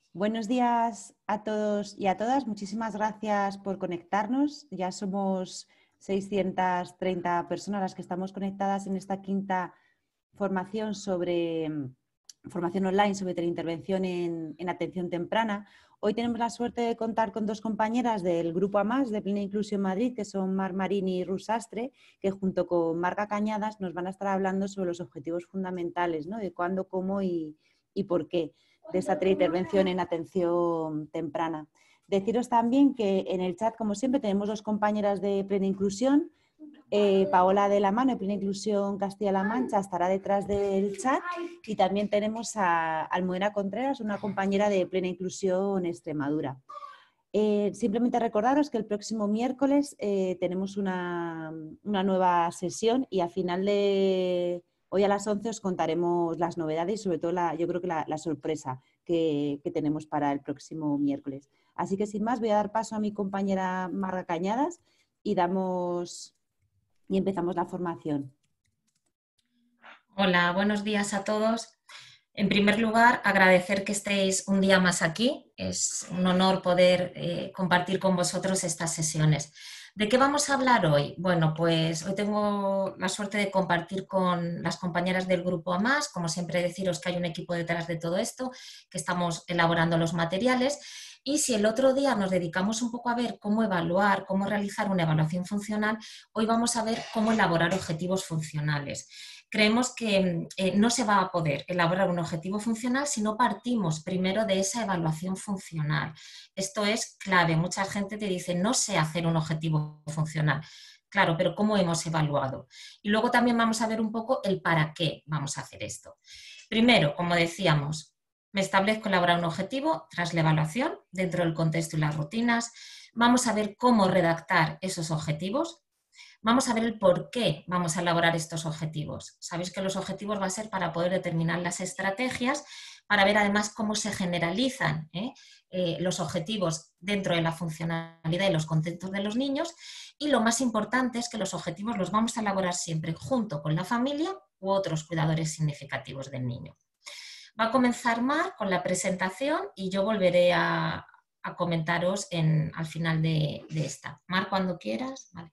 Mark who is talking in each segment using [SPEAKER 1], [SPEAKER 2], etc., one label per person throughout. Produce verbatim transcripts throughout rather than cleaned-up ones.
[SPEAKER 1] Buenos días a todos y a todas. Muchísimas gracias por conectarnos. Ya somos seiscientas treinta personas las que estamos conectadas en esta quinta formación sobre formación online sobre teleintervención en, en atención temprana. Hoy tenemos la suerte de contar con dos compañeras del Grupo A Más de Plena Inclusión Madrid, que son Mar Marín y Rus Sastre, que junto con Marga Cañadas nos van a estar hablando sobre los objetivos fundamentales, ¿no? De cuándo, cómo y, y por qué de esta teleintervención en atención temprana. Deciros también que en el chat, como siempre, tenemos dos compañeras de Plena Inclusión. Eh, Paola de la Mano, de Plena Inclusión Castilla-La Mancha, estará detrás del chat, y también tenemos a Almudena Contreras, una compañera de Plena Inclusión Extremadura. Eh, simplemente recordaros que el próximo miércoles eh, tenemos una, una nueva sesión, y a final de hoy a las once os contaremos las novedades y sobre todo la, yo creo que la, la sorpresa que, que tenemos para el próximo miércoles. Así que sin más voy a dar paso a mi compañera Marga Cañadas y damos... y empezamos la formación.
[SPEAKER 2] Hola, buenos días a todos. En primer lugar, agradecer que estéis un día más aquí. Es un honor poder eh, compartir con vosotros estas sesiones. ¿De qué vamos a hablar hoy? Bueno, pues hoy tengo la suerte de compartir con las compañeras del Grupo A Más. Como siempre, deciros que hay un equipo detrás de todo esto, que estamos elaborando los materiales. Y si el otro día nos dedicamos un poco a ver cómo evaluar, cómo realizar una evaluación funcional, hoy vamos a ver cómo elaborar objetivos funcionales. Creemos que eh, no se va a poder elaborar un objetivo funcional si no partimos primero de esa evaluación funcional. Esto es clave. Mucha gente te dice, no sé hacer un objetivo funcional. Claro, pero ¿cómo hemos evaluado? Y luego también vamos a ver un poco el para qué vamos a hacer esto. Primero, como decíamos, me establezco elaborar un objetivo tras la evaluación dentro del contexto y las rutinas. Vamos a ver cómo redactar esos objetivos. Vamos a ver el por qué vamos a elaborar estos objetivos. Sabéis que los objetivos va a ser para poder determinar las estrategias, para ver además cómo se generalizan ¿eh? Eh, los objetivos dentro de la funcionalidad y los contextos de los niños. Y lo más importante es que los objetivos los vamos a elaborar siempre junto con la familia u otros cuidadores significativos del niño. Va a comenzar Mar con la presentación y yo volveré a, a comentaros en, al final de, de esta. Mar, cuando quieras. Vale.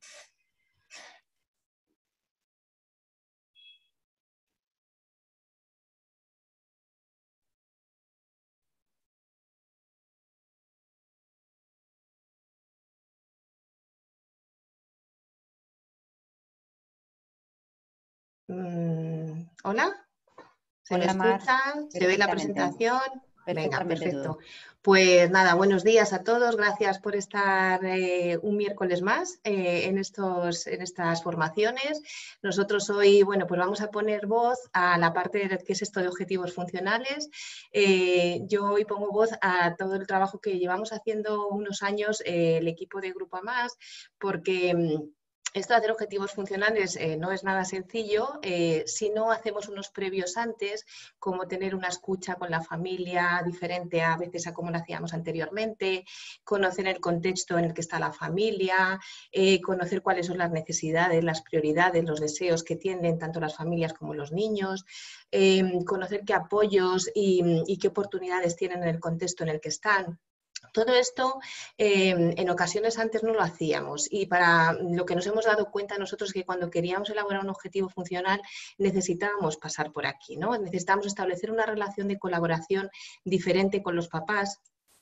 [SPEAKER 3] Mm, ¿Hola? ¿Se
[SPEAKER 1] Hola,
[SPEAKER 3] me escucha? ¿Se ve la presentación? Venga, perfecto. Todo. Pues nada, buenos días a todos. Gracias por estar eh, un miércoles más eh, en, estos, en estas formaciones. Nosotros hoy, bueno, pues vamos a poner voz a la parte de qué es esto de objetivos funcionales. Eh, yo hoy pongo voz a todo el trabajo que llevamos haciendo unos años eh, el equipo de Grupo A Más, porque esto de hacer objetivos funcionales eh, no es nada sencillo eh, si no hacemos unos previos antes, como tener una escucha con la familia diferente a veces a como lo hacíamos anteriormente, conocer el contexto en el que está la familia, eh, conocer cuáles son las necesidades, las prioridades, los deseos que tienen tanto las familias como los niños, eh, conocer qué apoyos y, y qué oportunidades tienen en el contexto en el que están. Todo esto eh, en ocasiones antes no lo hacíamos, y para lo que nos hemos dado cuenta nosotros es que cuando queríamos elaborar un objetivo funcional necesitábamos pasar por aquí, ¿no? Necesitábamos establecer una relación de colaboración diferente con los papás.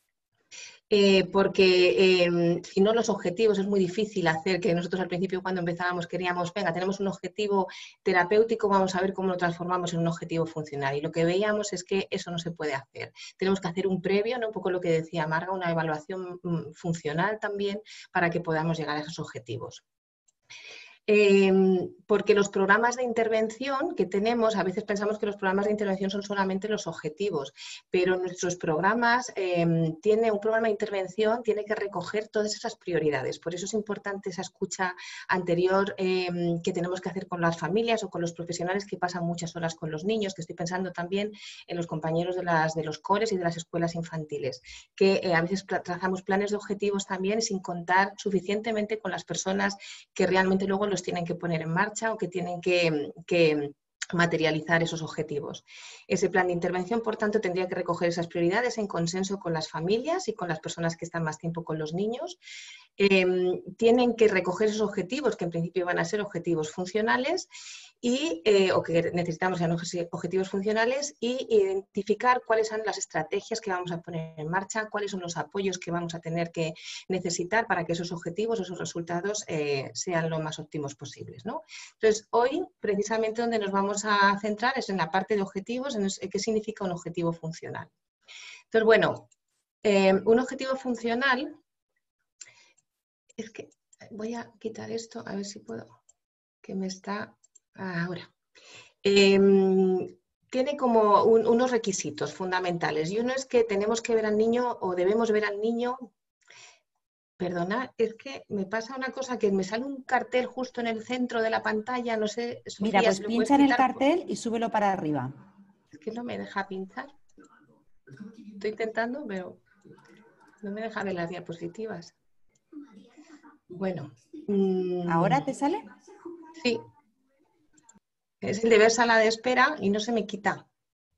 [SPEAKER 3] Eh, porque eh, si no los objetivos es muy difícil hacer, que nosotros al principio cuando empezábamos queríamos, venga, tenemos un objetivo terapéutico, vamos a ver cómo lo transformamos en un objetivo funcional, y lo que veíamos es que eso no se puede hacer. Tenemos que hacer un previo, ¿no? Un poco lo que decía Marga, una evaluación mm, funcional también para que podamos llegar a esos objetivos. Eh, porque los programas de intervención que tenemos, a veces pensamos que los programas de intervención son solamente los objetivos, pero nuestros programas, eh, tiene, un programa de intervención tiene que recoger todas esas prioridades. Por eso es importante esa escucha anterior eh, que tenemos que hacer con las familias o con los profesionales que pasan muchas horas con los niños, que estoy pensando también en los compañeros de, las, de los cores y de las escuelas infantiles, que eh, a veces trazamos planes de objetivos también sin contar suficientemente con las personas que realmente luego los tienen que poner en marcha o que tienen que, que materializar esos objetivos. Ese plan de intervención, por tanto, tendría que recoger esas prioridades en consenso con las familias y con las personas que están más tiempo con los niños. Eh, tienen que recoger esos objetivos, que en principio van a ser objetivos funcionales, y, eh, o que necesitamos sean objetivos funcionales, y identificar cuáles son las estrategias que vamos a poner en marcha, cuáles son los apoyos que vamos a tener que necesitar para que esos objetivos, esos resultados eh, sean lo más óptimos posibles, ¿no? Entonces, hoy, precisamente, donde nos vamos a centrar es en la parte de objetivos, en qué significa un objetivo funcional. Entonces, bueno, eh, un objetivo funcional, es que voy a quitar esto, a ver si puedo, que me está ahora. Eh, tiene como un, unos requisitos fundamentales, y uno es que tenemos que ver al niño, o debemos ver al niño. Perdona, es que me pasa una cosa, que me sale un cartel justo en el centro de la pantalla, no sé, Sofía,
[SPEAKER 1] Mira, pues
[SPEAKER 3] si
[SPEAKER 1] pincha en el
[SPEAKER 3] quitar,
[SPEAKER 1] cartel y súbelo para arriba.
[SPEAKER 3] Es que no me deja pinchar. Estoy intentando, pero no me deja ver las diapositivas. Bueno. Mmm,
[SPEAKER 1] ¿Ahora te sale?
[SPEAKER 3] Sí. Es el de ver sala de espera y no se me quita.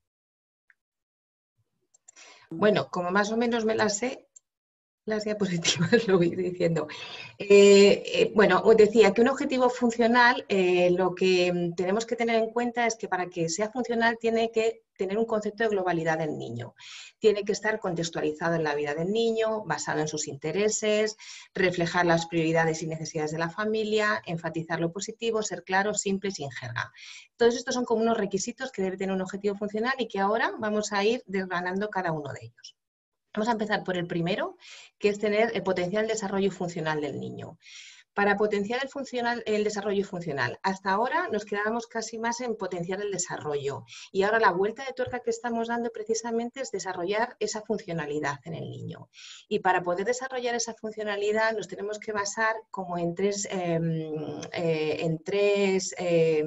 [SPEAKER 3] Bueno, como más o menos me las sé, las diapositivas lo voy diciendo. Eh, eh, bueno, os decía que un objetivo funcional, eh, lo que tenemos que tener en cuenta es que para que sea funcional tiene que tener un concepto de globalidad del niño. Tiene que estar contextualizado en la vida del niño, basado en sus intereses, reflejar las prioridades y necesidades de la familia, enfatizar lo positivo, ser claro, simple y sin jerga. Todos estos son como unos requisitos que debe tener un objetivo funcional y que ahora vamos a ir desgranando cada uno de ellos. Vamos a empezar por el primero, que es tener el potencial desarrollo funcional del niño. Para potenciar el, funcional, el desarrollo funcional, hasta ahora nos quedábamos casi más en potenciar el desarrollo, y ahora la vuelta de tuerca que estamos dando precisamente es desarrollar esa funcionalidad en el niño. Y para poder desarrollar esa funcionalidad nos tenemos que basar como en tres, eh, eh, en tres eh,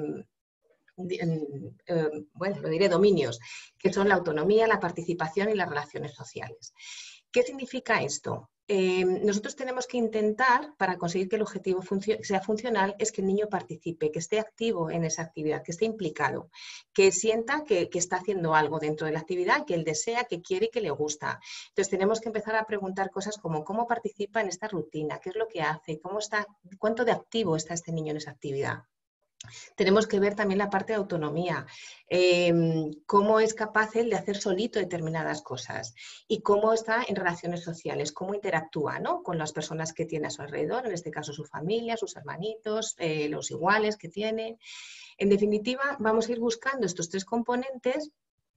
[SPEAKER 3] bueno, lo diré, dominios, que son la autonomía, la participación y las relaciones sociales. ¿Qué significa esto? Eh, nosotros tenemos que intentar, para conseguir que el objetivo funcio- sea funcional, es que el niño participe, que esté activo en esa actividad, que esté implicado, que sienta que, que está haciendo algo dentro de la actividad, que él desea, que quiere y que le gusta. Entonces tenemos que empezar a preguntar cosas como cómo participa en esta rutina, qué es lo que hace, cómo está, cuánto de activo está este niño en esa actividad. Tenemos que ver también la parte de autonomía, eh, cómo es capaz él de hacer solito determinadas cosas y cómo está en relaciones sociales, cómo interactúa, ¿no?, con las personas que tiene a su alrededor, en este caso su familia, sus hermanitos, eh, los iguales que tiene. En definitiva, vamos a ir buscando estos tres componentes.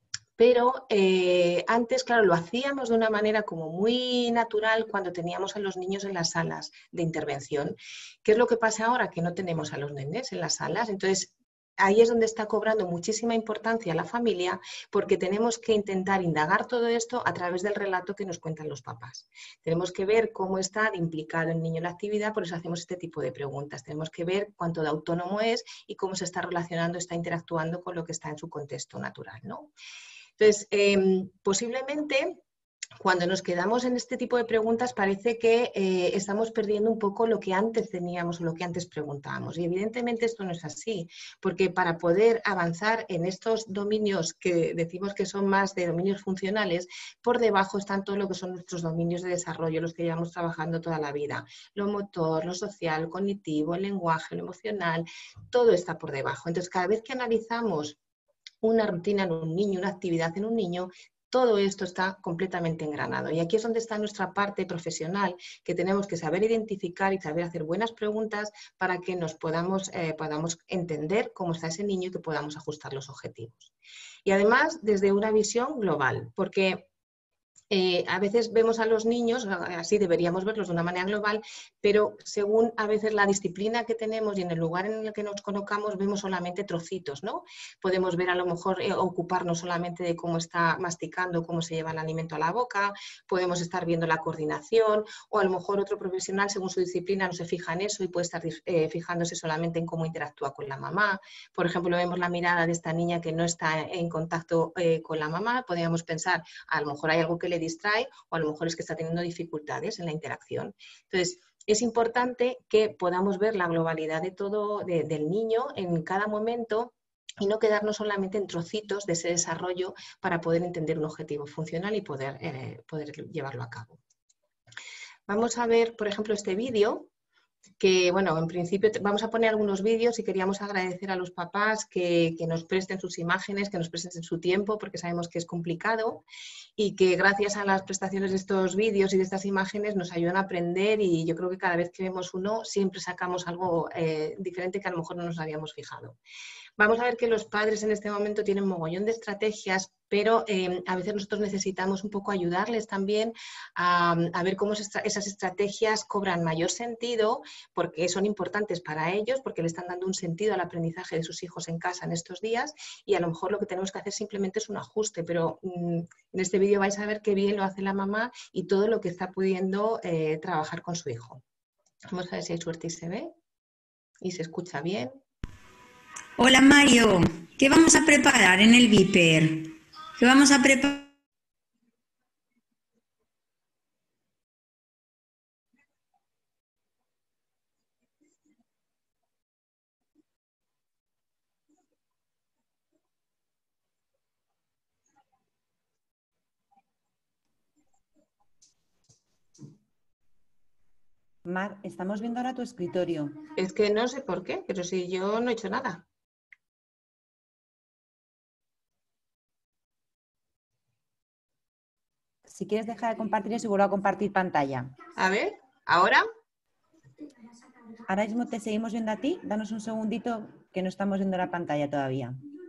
[SPEAKER 3] Pero eh, antes, claro, lo hacíamos de una manera como muy natural cuando teníamos a los niños en las salas de intervención. ¿Qué es lo que pasa ahora? Que no tenemos a los nenes en las salas. Entonces, ahí es donde está cobrando muchísima importancia la familia, porque tenemos que intentar indagar todo esto a través del relato que nos cuentan los papás. Tenemos que ver cómo está implicado el niño en la actividad, por eso hacemos este tipo de preguntas. Tenemos que ver cuánto de autónomo es y cómo se está relacionando, está interactuando con lo que está en su contexto natural, ¿no? Entonces, eh, posiblemente cuando nos quedamos en este tipo de preguntas parece que eh, estamos perdiendo un poco lo que antes teníamos o lo que antes preguntábamos. Y evidentemente esto no es así, porque para poder avanzar en estos dominios que decimos que son más de dominios funcionales, por debajo están todo lo que son nuestros dominios de desarrollo, los que llevamos trabajando toda la vida. Lo motor, lo social, lo cognitivo, el lenguaje, lo emocional, todo está por debajo. Entonces, cada vez que analizamos una rutina en un niño, una actividad en un niño, todo esto está completamente engranado. Y aquí es donde está nuestra parte profesional, que tenemos que saber identificar y saber hacer buenas preguntas para que nos podamos, eh, podamos entender cómo está ese niño y que podamos ajustar los objetivos. Y además, desde una visión global, porque Eh, a veces vemos a los niños, así deberíamos verlos de una manera global, pero según a veces la disciplina que tenemos y en el lugar en el que nos colocamos, vemos solamente trocitos, ¿no? Podemos ver a lo mejor eh, ocuparnos solamente de cómo está masticando, cómo se lleva el alimento a la boca, podemos estar viendo la coordinación, o a lo mejor otro profesional, según su disciplina, no se fija en eso y puede estar eh, fijándose solamente en cómo interactúa con la mamá. Por ejemplo, vemos la mirada de esta niña que no está en contacto eh, con la mamá, podríamos pensar, a lo mejor hay algo que le distrae o a lo mejor es que está teniendo dificultades en la interacción. Entonces, es importante que podamos ver la globalidad de todo, de, del niño en cada momento y no quedarnos solamente en trocitos de ese desarrollo para poder entender un objetivo funcional y poder, eh, poder llevarlo a cabo. Vamos a ver, por ejemplo, este vídeo, que, bueno, en principio vamos a poner algunos vídeos y queríamos agradecer a los papás que, que nos presten sus imágenes, que nos presten su tiempo, porque sabemos que es complicado y que gracias a las prestaciones de estos vídeos y de estas imágenes nos ayudan a aprender, y yo creo que cada vez que vemos uno siempre sacamos algo eh, diferente que a lo mejor no nos habíamos fijado. Vamos a ver que los padres en este momento tienen mogollón de estrategias, pero eh, a veces nosotros necesitamos un poco ayudarles también a, a ver cómo esas estrategias cobran mayor sentido, porque son importantes para ellos, porque le están dando un sentido al aprendizaje de sus hijos en casa en estos días, y a lo mejor lo que tenemos que hacer simplemente es un ajuste, pero mmm, en este vídeo vais a ver qué bien lo hace la mamá y todo lo que está pudiendo eh, trabajar con su hijo. Vamos a ver si hay suerte y se ve y se escucha bien.
[SPEAKER 4] Hola Mario, ¿qué vamos a preparar en el Viper? ¿Qué vamos a preparar?
[SPEAKER 1] Mar, estamos viendo ahora tu escritorio.
[SPEAKER 3] Es que no sé por qué, pero si yo no he hecho nada.
[SPEAKER 1] Si quieres dejar de compartir eso y vuelvo a compartir pantalla.
[SPEAKER 3] A ver, ¿ahora?
[SPEAKER 1] Ahora mismo te seguimos viendo a ti. Danos un segundito que no estamos viendo la pantalla todavía.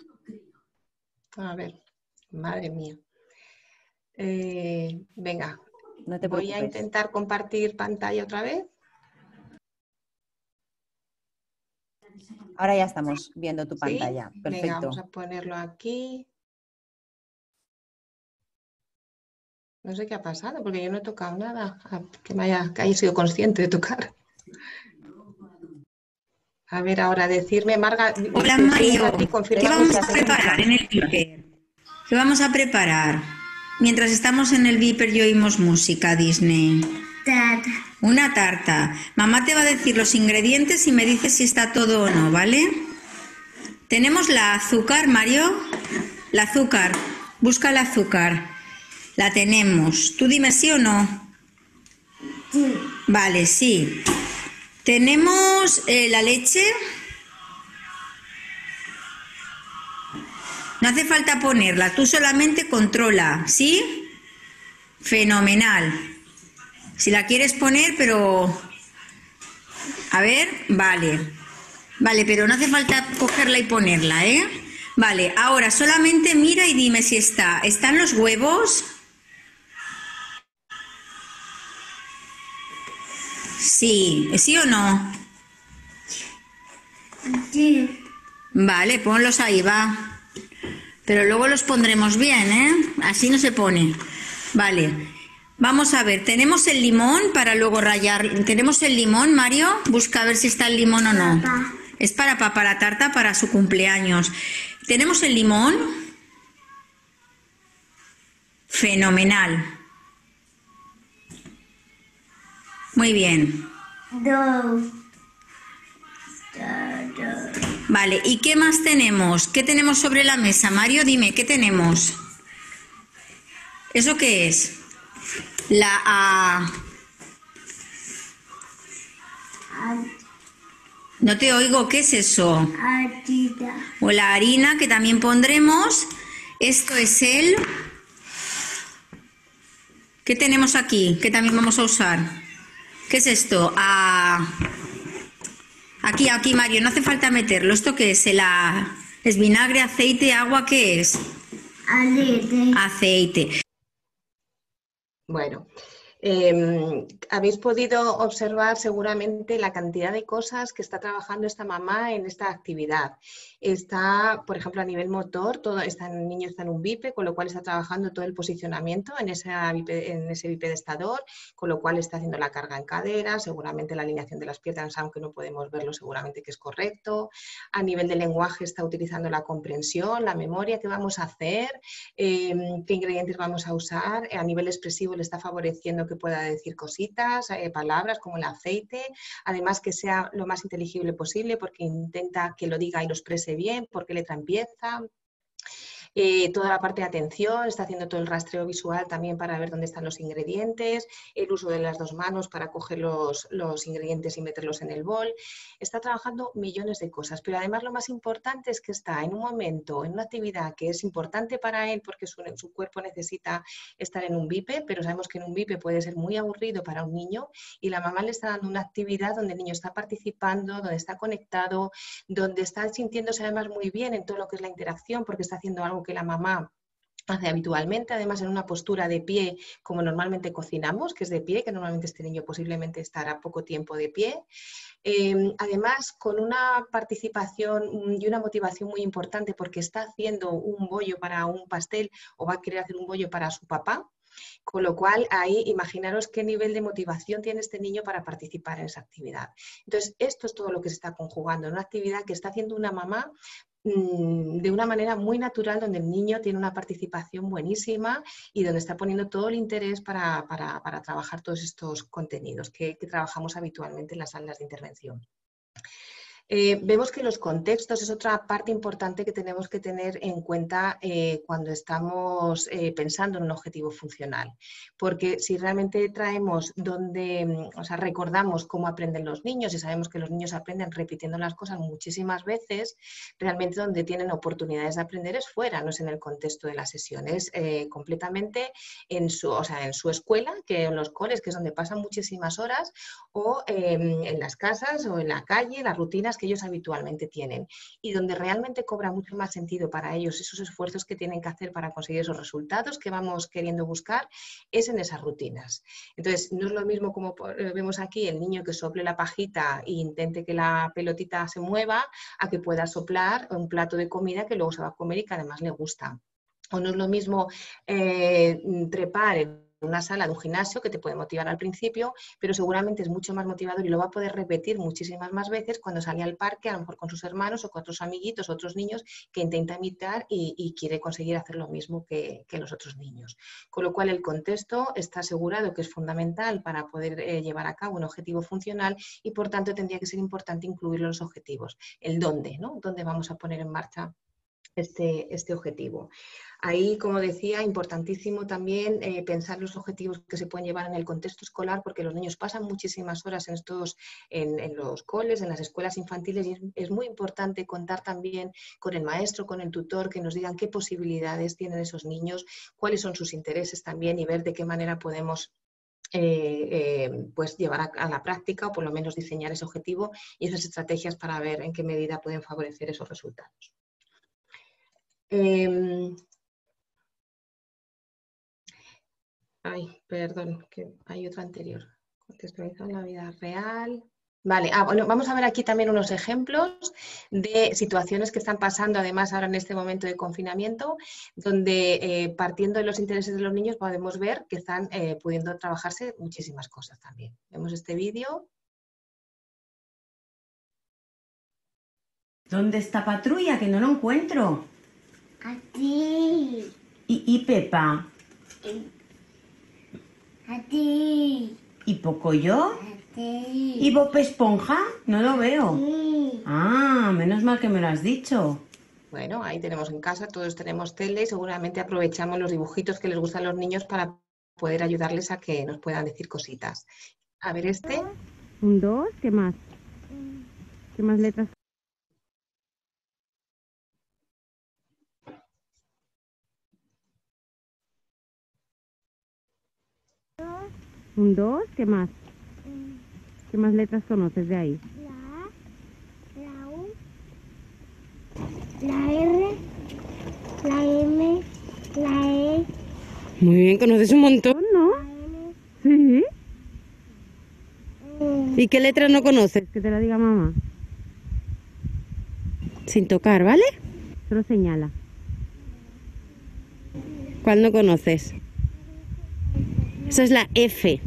[SPEAKER 3] A ver, madre mía. Eh, venga,
[SPEAKER 1] no te
[SPEAKER 3] voy a intentar compartir pantalla otra vez.
[SPEAKER 1] Ahora ya estamos viendo tu pantalla.
[SPEAKER 3] ¿Sí?
[SPEAKER 1] Perfecto.
[SPEAKER 3] Venga, vamos a ponerlo aquí. No sé qué ha pasado, porque yo no he tocado nada que, me haya, que haya sido consciente de tocar. A ver, ahora decirme, Marga.
[SPEAKER 4] Hola Mario, ¿qué vamos a preparar en el Viper? ¿Qué vamos a preparar? Mientras estamos en el Viper y oímos música Disney.
[SPEAKER 5] Tarta.
[SPEAKER 4] Una tarta. Mamá te va a decir los ingredientes y me dice si está todo o no, ¿vale? Tenemos la azúcar, Mario. La azúcar. Busca el azúcar. La tenemos. Tú dime sí o no.
[SPEAKER 5] Sí.
[SPEAKER 4] Vale, sí. Tenemos eh, la leche. No hace falta ponerla, tú solamente controla, ¿sí? Fenomenal. Si la quieres poner, pero... A ver, vale. Vale, pero no hace falta cogerla y ponerla, ¿eh? Vale, ahora solamente mira y dime si está. ¿Están los huevos? Sí, ¿sí o no?
[SPEAKER 5] Sí.
[SPEAKER 4] Vale, ponlos ahí, va. Pero luego los pondremos bien, ¿eh? Así no se pone. Vale. Vamos a ver, ¿tenemos el limón para luego rallar? ¿Tenemos el limón, Mario? Busca a ver si está el limón o no.
[SPEAKER 5] Papá.
[SPEAKER 4] Es para papá la tarta para su cumpleaños. ¿Tenemos el limón? Fenomenal. Muy bien.
[SPEAKER 5] Dos.
[SPEAKER 4] Vale, ¿y qué más tenemos? ¿Qué tenemos sobre la mesa? Mario, dime, ¿qué tenemos? ¿Eso qué es? La A... No te oigo, ¿qué es eso?
[SPEAKER 5] Harina.
[SPEAKER 4] O la harina, que también pondremos. Esto es el... ¿Qué tenemos aquí? Que también vamos a usar. ¿Qué es esto? A... Aquí, aquí, Mario, no hace falta meterlo. ¿Esto qué es? El a... ¿Es vinagre, aceite, agua? ¿Qué es?
[SPEAKER 5] Aceite.
[SPEAKER 4] Aceite.
[SPEAKER 3] Bueno, eh, habéis podido observar seguramente la cantidad de cosas que está trabajando esta mamá en esta actividad. Está, por ejemplo, a nivel motor, todo está, el niño está en un bipe, con lo cual está trabajando todo el posicionamiento en, esa bipe, en ese bipedestador, con lo cual está haciendo la carga en cadera, seguramente la alineación de las piernas, aunque no podemos verlo, seguramente que es correcto. A nivel de lenguaje está utilizando la comprensión, la memoria, qué vamos a hacer, eh, qué ingredientes vamos a usar. A nivel expresivo le está favoreciendo que que pueda decir cositas, eh, palabras como el aceite, además que sea lo más inteligible posible porque intenta que lo diga y lo exprese bien, por qué letra empieza. Eh, toda la parte de atención, está haciendo todo el rastreo visual también para ver dónde están los ingredientes, el uso de las dos manos para coger los, los ingredientes y meterlos en el bol. Está trabajando millones de cosas, pero además lo más importante es que está en un momento, en una actividad que es importante para él porque su, su cuerpo necesita estar en un bipe, pero sabemos que en un bipe puede ser muy aburrido para un niño y la mamá le está dando una actividad donde el niño está participando, donde está conectado, donde está sintiéndose además muy bien en todo lo que es la interacción porque está haciendo algo que la mamá hace habitualmente, además en una postura de pie como normalmente cocinamos, que es de pie, que normalmente este niño posiblemente estará poco tiempo de pie. Eh, además con una participación y una motivación muy importante porque está haciendo un bollo para un pastel o va a querer hacer un bollo para su papá. Con lo cual, ahí imaginaros qué nivel de motivación tiene este niño para participar en esa actividad. Entonces, esto es todo lo que se está conjugando en una actividad que está haciendo una mamá mmm, de una manera muy natural, donde el niño tiene una participación buenísima y donde está poniendo todo el interés para, para, para trabajar todos estos contenidos que, que trabajamos habitualmente en las salas de intervención. Eh, vemos que los contextos es otra parte importante que tenemos que tener en cuenta eh, cuando estamos eh, pensando en un objetivo funcional, porque si realmente traemos donde, o sea, recordamos cómo aprenden los niños y sabemos que los niños aprenden repitiendo las cosas muchísimas veces, realmente donde tienen oportunidades de aprender es fuera, no es en el contexto de la sesión, es eh, completamente en su, o sea, en su escuela, que en los coles, que es donde pasan muchísimas horas, o eh, en las casas o en la calle, las rutinas que ellos habitualmente tienen y donde realmente cobra mucho más sentido para ellos esos esfuerzos que tienen que hacer para conseguir esos resultados que vamos queriendo buscar es en esas rutinas. Entonces, no es lo mismo como vemos aquí el niño que sople la pajita e intente que la pelotita se mueva a que pueda soplar un plato de comida que luego se va a comer y que además le gusta. O no es lo mismo eh, trepar en una sala de un gimnasio que te puede motivar al principio, pero seguramente es mucho más motivador y lo va a poder repetir muchísimas más veces cuando sale al parque, a lo mejor con sus hermanos o con otros amiguitos, otros niños que intenta imitar y, y quiere conseguir hacer lo mismo que, que los otros niños. Con lo cual el contexto está asegurado que es fundamental para poder eh, llevar a cabo un objetivo funcional y por tanto tendría que ser importante incluir los objetivos, el dónde, ¿no? ¿Dónde vamos a poner en marcha Este, este objetivo? Ahí, como decía, importantísimo también eh, pensar los objetivos que se pueden llevar en el contexto escolar, porque los niños pasan muchísimas horas en, estos, en, en los coles, en las escuelas infantiles, y es, es muy importante contar también con el maestro, con el tutor, que nos digan qué posibilidades tienen esos niños, cuáles son sus intereses también y ver de qué manera podemos Eh, eh, pues llevar a, a la práctica o por lo menos diseñar ese objetivo y esas estrategias para ver en qué medida pueden favorecer esos resultados. Eh, ay, perdón, que hay otra anterior. Contextualizar la vida real. Vale, ah, bueno, vamos a ver aquí también unos ejemplos de situaciones que están pasando, además ahora en este momento de confinamiento, donde eh, partiendo de los intereses de los niños podemos ver que están eh, pudiendo trabajarse muchísimas cosas también. Vemos este vídeo.
[SPEAKER 6] ¿Dónde está Patrulla? Que no lo encuentro.
[SPEAKER 5] A ti.
[SPEAKER 6] ¿Y, y Pepa?
[SPEAKER 5] A ti.
[SPEAKER 6] ¿Y Pocoyo?
[SPEAKER 5] A ti.
[SPEAKER 6] ¿Y Bob Esponja? No lo veo.
[SPEAKER 5] Sí.
[SPEAKER 6] Ah, menos mal que me lo has dicho.
[SPEAKER 3] Bueno, ahí tenemos en casa, todos tenemos tele y seguramente aprovechamos los dibujitos que les gustan a los niños para poder ayudarles a que nos puedan decir cositas. A ver este.
[SPEAKER 7] Un dos, ¿qué más? ¿Qué más letras? Un dos, ¿qué más? ¿Qué más letras conoces de ahí?
[SPEAKER 5] La, la U, la R, la M, la E,
[SPEAKER 7] Muy bien, conoces un montón, ¿no?
[SPEAKER 5] la N,
[SPEAKER 7] Sí.
[SPEAKER 5] E.
[SPEAKER 7] ¿Y qué letra no conoces? Que te la diga mamá. Sin tocar, ¿vale? Solo señala. ¿Cuál no conoces? Esa es la F.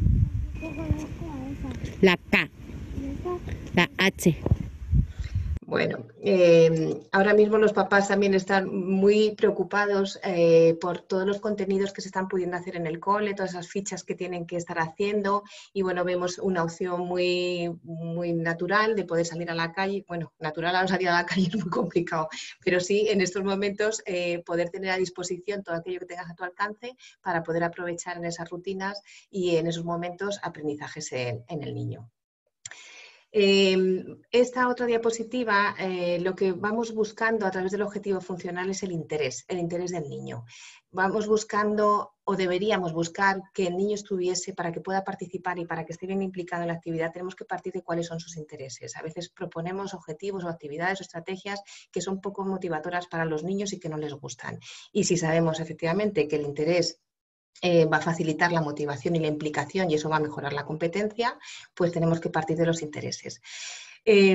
[SPEAKER 7] La K. La H.
[SPEAKER 3] Bueno, eh, ahora mismo los papás también están muy preocupados eh, por todos los contenidos que se están pudiendo hacer en el cole, todas esas fichas que tienen que estar haciendo y bueno, vemos una opción muy, muy natural de poder salir a la calle. Bueno, natural a no salir a la calle es muy complicado, pero sí en estos momentos eh, poder tener a disposición todo aquello que tengas a tu alcance para poder aprovechar en esas rutinas y en esos momentos aprendizajes en, en el niño. Eh, esta otra diapositiva, eh, lo que vamos buscando a través del objetivo funcional es el interés, el interés del niño. Vamos buscando o deberíamos buscar que el niño estuviese, para que pueda participar y para que esté bien implicado en la actividad, tenemos que partir de cuáles son sus intereses. A veces proponemos objetivos o actividades o estrategias que son poco motivadoras para los niños y que no les gustan. Y si sabemos efectivamente que el interés Eh, va a facilitar la motivación y la implicación y eso va a mejorar la competencia, pues tenemos que partir de los intereses. Eh,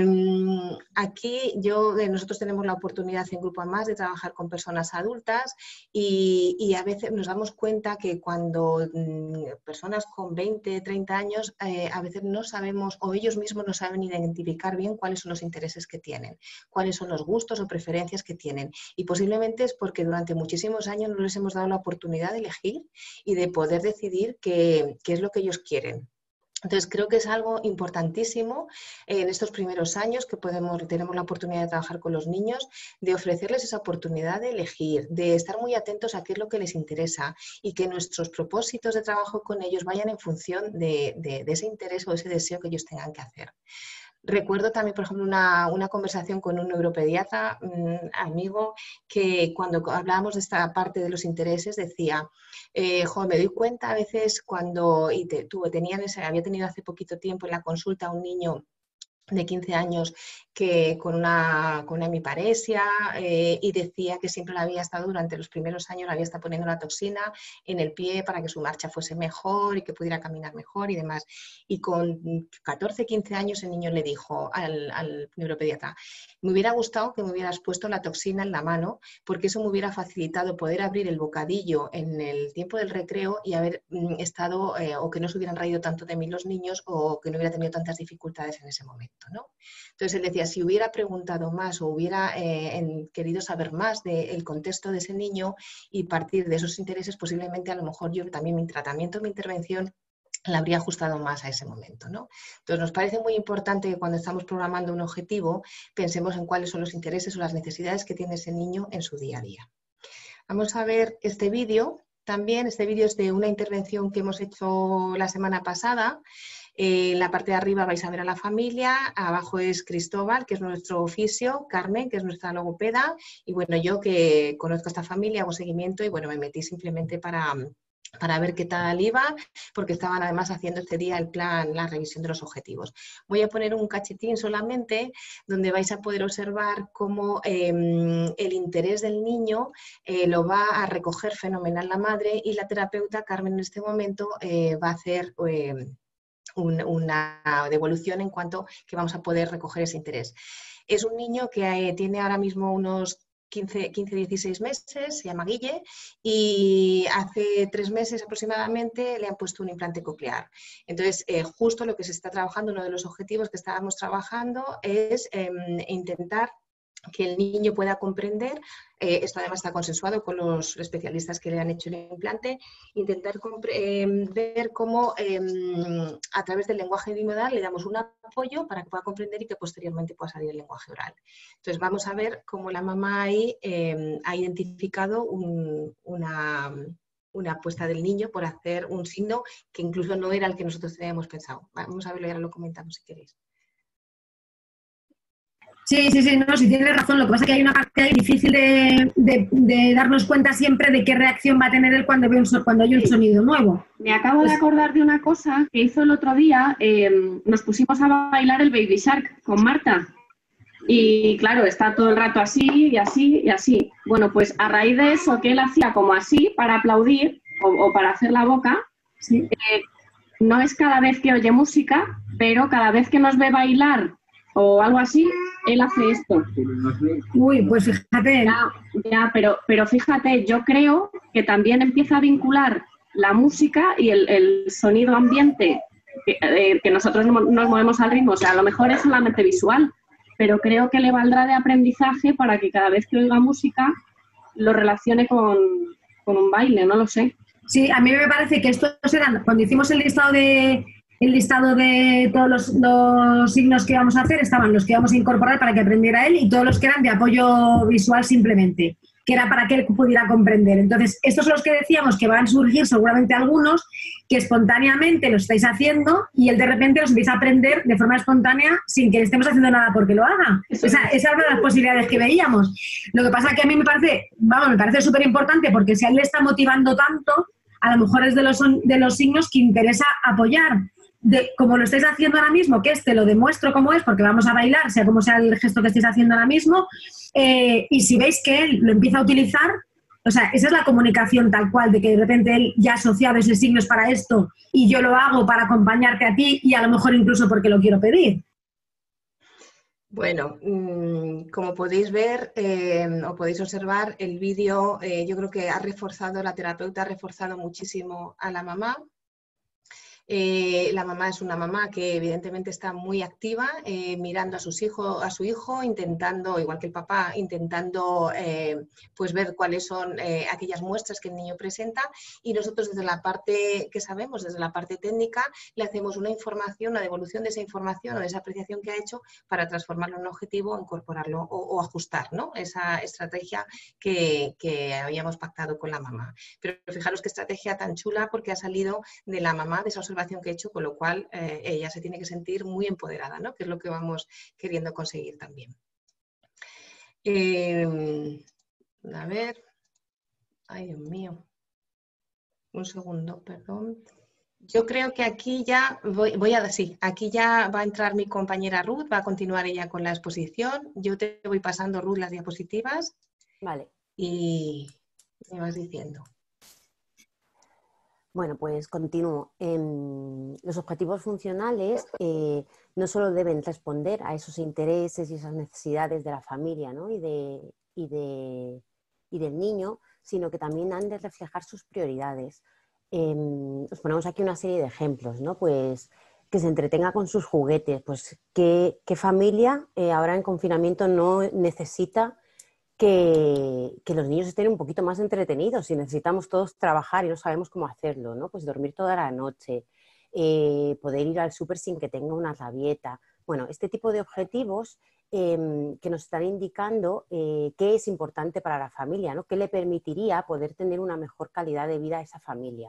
[SPEAKER 3] aquí yo, eh, nosotros tenemos la oportunidad en Grupo AMAS de trabajar con personas adultas y, y a veces nos damos cuenta que cuando mm, personas con veinte, treinta años eh, a veces no sabemos o ellos mismos no saben identificar bien cuáles son los intereses que tienen, cuáles son los gustos o preferencias que tienen y posiblemente es porque durante muchísimos años no les hemos dado la oportunidad de elegir y de poder decidir qué, qué es lo que ellos quieren. Entonces, creo que es algo importantísimo eh, en estos primeros años que podemos, tenemos la oportunidad de trabajar con los niños, de ofrecerles esa oportunidad de elegir, de estar muy atentos a qué es lo que les interesa y que nuestros propósitos de trabajo con ellos vayan en función de, de, de ese interés o ese deseo que ellos tengan que hacer. Recuerdo también, por ejemplo, una, una conversación con un neuropediatra, un amigo, que cuando hablábamos de esta parte de los intereses decía, eh, jo, me doy cuenta a veces cuando, y te, tuve, tenían ese, había tenido hace poquito tiempo en la consulta un niño de quince años que con una, con una hemiparesia eh, y decía que siempre le había estado durante los primeros años, le había estado poniendo una toxina en el pie para que su marcha fuese mejor y que pudiera caminar mejor y demás. Y con catorce, quince años el niño le dijo al, al neuropediatra, me hubiera gustado que me hubieras puesto la toxina en la mano porque eso me hubiera facilitado poder abrir el bocadillo en el tiempo del recreo y haber mm, estado, eh, o que no se hubieran reído tanto de mí los niños o que no hubiera tenido tantas dificultades en ese momento, ¿no? Entonces él decía, si hubiera preguntado más o hubiera eh, en, querido saber más del contexto de ese niño y partir de esos intereses, posiblemente a lo mejor yo también mi tratamiento, mi intervención la habría ajustado más a ese momento, ¿no? Entonces nos parece muy importante que cuando estamos programando un objetivo pensemos en cuáles son los intereses o las necesidades que tiene ese niño en su día a día. Vamos a ver este vídeo también. Este vídeo es de una intervención que hemos hecho la semana pasada. Eh, en la parte de arriba vais a ver a la familia, abajo es Cristóbal, que es nuestro oficio, Carmen, que es nuestra logopeda, y bueno, yo que conozco a esta familia, hago seguimiento y bueno, me metí simplemente para, para ver qué tal iba, porque estaban además haciendo este día el plan, la revisión de los objetivos. Voy a poner un cachetín solamente, donde vais a poder observar cómo eh, el interés del niño eh, lo va a recoger fenomenal la madre y la terapeuta, Carmen, en este momento eh, va a hacer Eh, una devolución en cuanto que vamos a poder recoger ese interés. Es un niño que eh, tiene ahora mismo unos quince, dieciséis meses, se llama Guille, y hace tres meses aproximadamente le han puesto un implante coclear. Entonces, eh, justo lo que se está trabajando, uno de los objetivos que estábamos trabajando es eh, intentar que el niño pueda comprender, eh, esto además está consensuado con los especialistas que le han hecho el implante, intentar eh, ver cómo eh, a través del lenguaje bimodal le damos un apoyo para que pueda comprender y que posteriormente pueda salir el lenguaje oral. Entonces vamos a ver cómo la mamá ahí eh, ha identificado un, una, una apuesta del niño por hacer un signo que incluso no era el que nosotros teníamos pensado. Vamos a verlo y ahora lo comentamos si queréis.
[SPEAKER 8] Sí, sí, sí, no, sí tienes razón. Lo que pasa es que hay una parte ahí difícil de, de, de darnos cuenta siempre de qué reacción va a tener él cuando, ve un, cuando hay un sí. sonido nuevo.
[SPEAKER 7] Me acabo pues... de acordar de una cosa que hizo el otro día. Eh, nos pusimos a bailar el Baby Shark con Marta. Y claro, está todo el rato así y así y así. Bueno, pues a raíz de eso que él hacía como así para aplaudir o, o para hacer la boca, sí. eh, no es cada vez que oye música, pero cada vez que nos ve bailar o algo así, él hace esto.
[SPEAKER 8] Uy, pues fíjate.
[SPEAKER 7] Ya, ya pero, pero fíjate, yo creo que también empieza a vincular la música y el, el sonido ambiente, que, eh, que nosotros nos movemos al ritmo. O sea, a lo mejor es solamente visual, pero creo que le valdrá de aprendizaje para que cada vez que oiga música lo relacione con, con un baile, no lo sé.
[SPEAKER 8] Sí, a mí me parece que estos eran, cuando hicimos el listado de el listado de todos los, los signos que íbamos a hacer, estaban los que íbamos a incorporar para que aprendiera él y todos los que eran de apoyo visual simplemente, que era para que él pudiera comprender. Entonces, estos son los que decíamos que van a surgir seguramente algunos que espontáneamente lo estáis haciendo y él de repente los empieza a aprender de forma espontánea sin que le estemos haciendo nada porque lo haga. Esa, esa es una de las posibilidades que veíamos. Lo que pasa es que a mí me parece, vamos, me parece súper importante porque si a él le está motivando tanto, a lo mejor es de los, de los signos que interesa apoyar. De, como lo estáis haciendo ahora mismo, que este lo demuestro como es, porque vamos a bailar, sea como sea el gesto que estáis haciendo ahora mismo, eh, y si veis que él lo empieza a utilizar, o sea, esa es la comunicación tal cual, de que de repente él ya ha asociado ese signo es para esto, y yo lo hago para acompañarte a ti, y a lo mejor incluso porque lo quiero pedir.
[SPEAKER 3] Bueno, mmm, como podéis ver eh, o podéis observar, el vídeo eh, yo creo que ha reforzado, la terapeuta ha reforzado muchísimo a la mamá. Eh, la mamá es una mamá que evidentemente está muy activa, eh, mirando a, sus hijo, a su hijo, intentando, igual que el papá, intentando eh, pues ver cuáles son eh, aquellas muestras que el niño presenta, y nosotros desde la parte que sabemos, desde la parte técnica, le hacemos una información, una devolución de esa información o de esa apreciación que ha hecho para transformarlo en un objetivo, incorporarlo o, o ajustar, ¿no?, esa estrategia que, que habíamos pactado con la mamá. Pero fijaros qué estrategia tan chula, porque ha salido de la mamá, de esa observación que he hecho, con lo cual eh, ella se tiene que sentir muy empoderada, ¿no?, que es lo que vamos queriendo conseguir también. Eh, a ver, ay Dios mío, un segundo, perdón. Yo creo que aquí ya voy, voy a sí, aquí ya va a entrar mi compañera Ruth, va a continuar ella con la exposición. Yo te voy pasando, Ruth, las diapositivas.
[SPEAKER 9] Vale.
[SPEAKER 3] Y me vas diciendo.
[SPEAKER 9] Bueno, pues continúo. Eh, los objetivos funcionales eh, no solo deben responder a esos intereses y esas necesidades de la familia, ¿no?, y, de, y, de, y del niño, sino que también han de reflejar sus prioridades. Eh, os ponemos aquí una serie de ejemplos, ¿no? Pues que se entretenga con sus juguetes. Pues qué, qué familia eh, ahora en confinamiento no necesita Que, que los niños estén un poquito más entretenidos, si necesitamos todos trabajar y no sabemos cómo hacerlo, ¿no? Pues dormir toda la noche, eh, poder ir al súper sin que tenga una rabieta. Bueno, este tipo de objetivos eh, que nos están indicando eh, qué es importante para la familia, ¿no?, qué le permitiría poder tener una mejor calidad de vida a esa familia.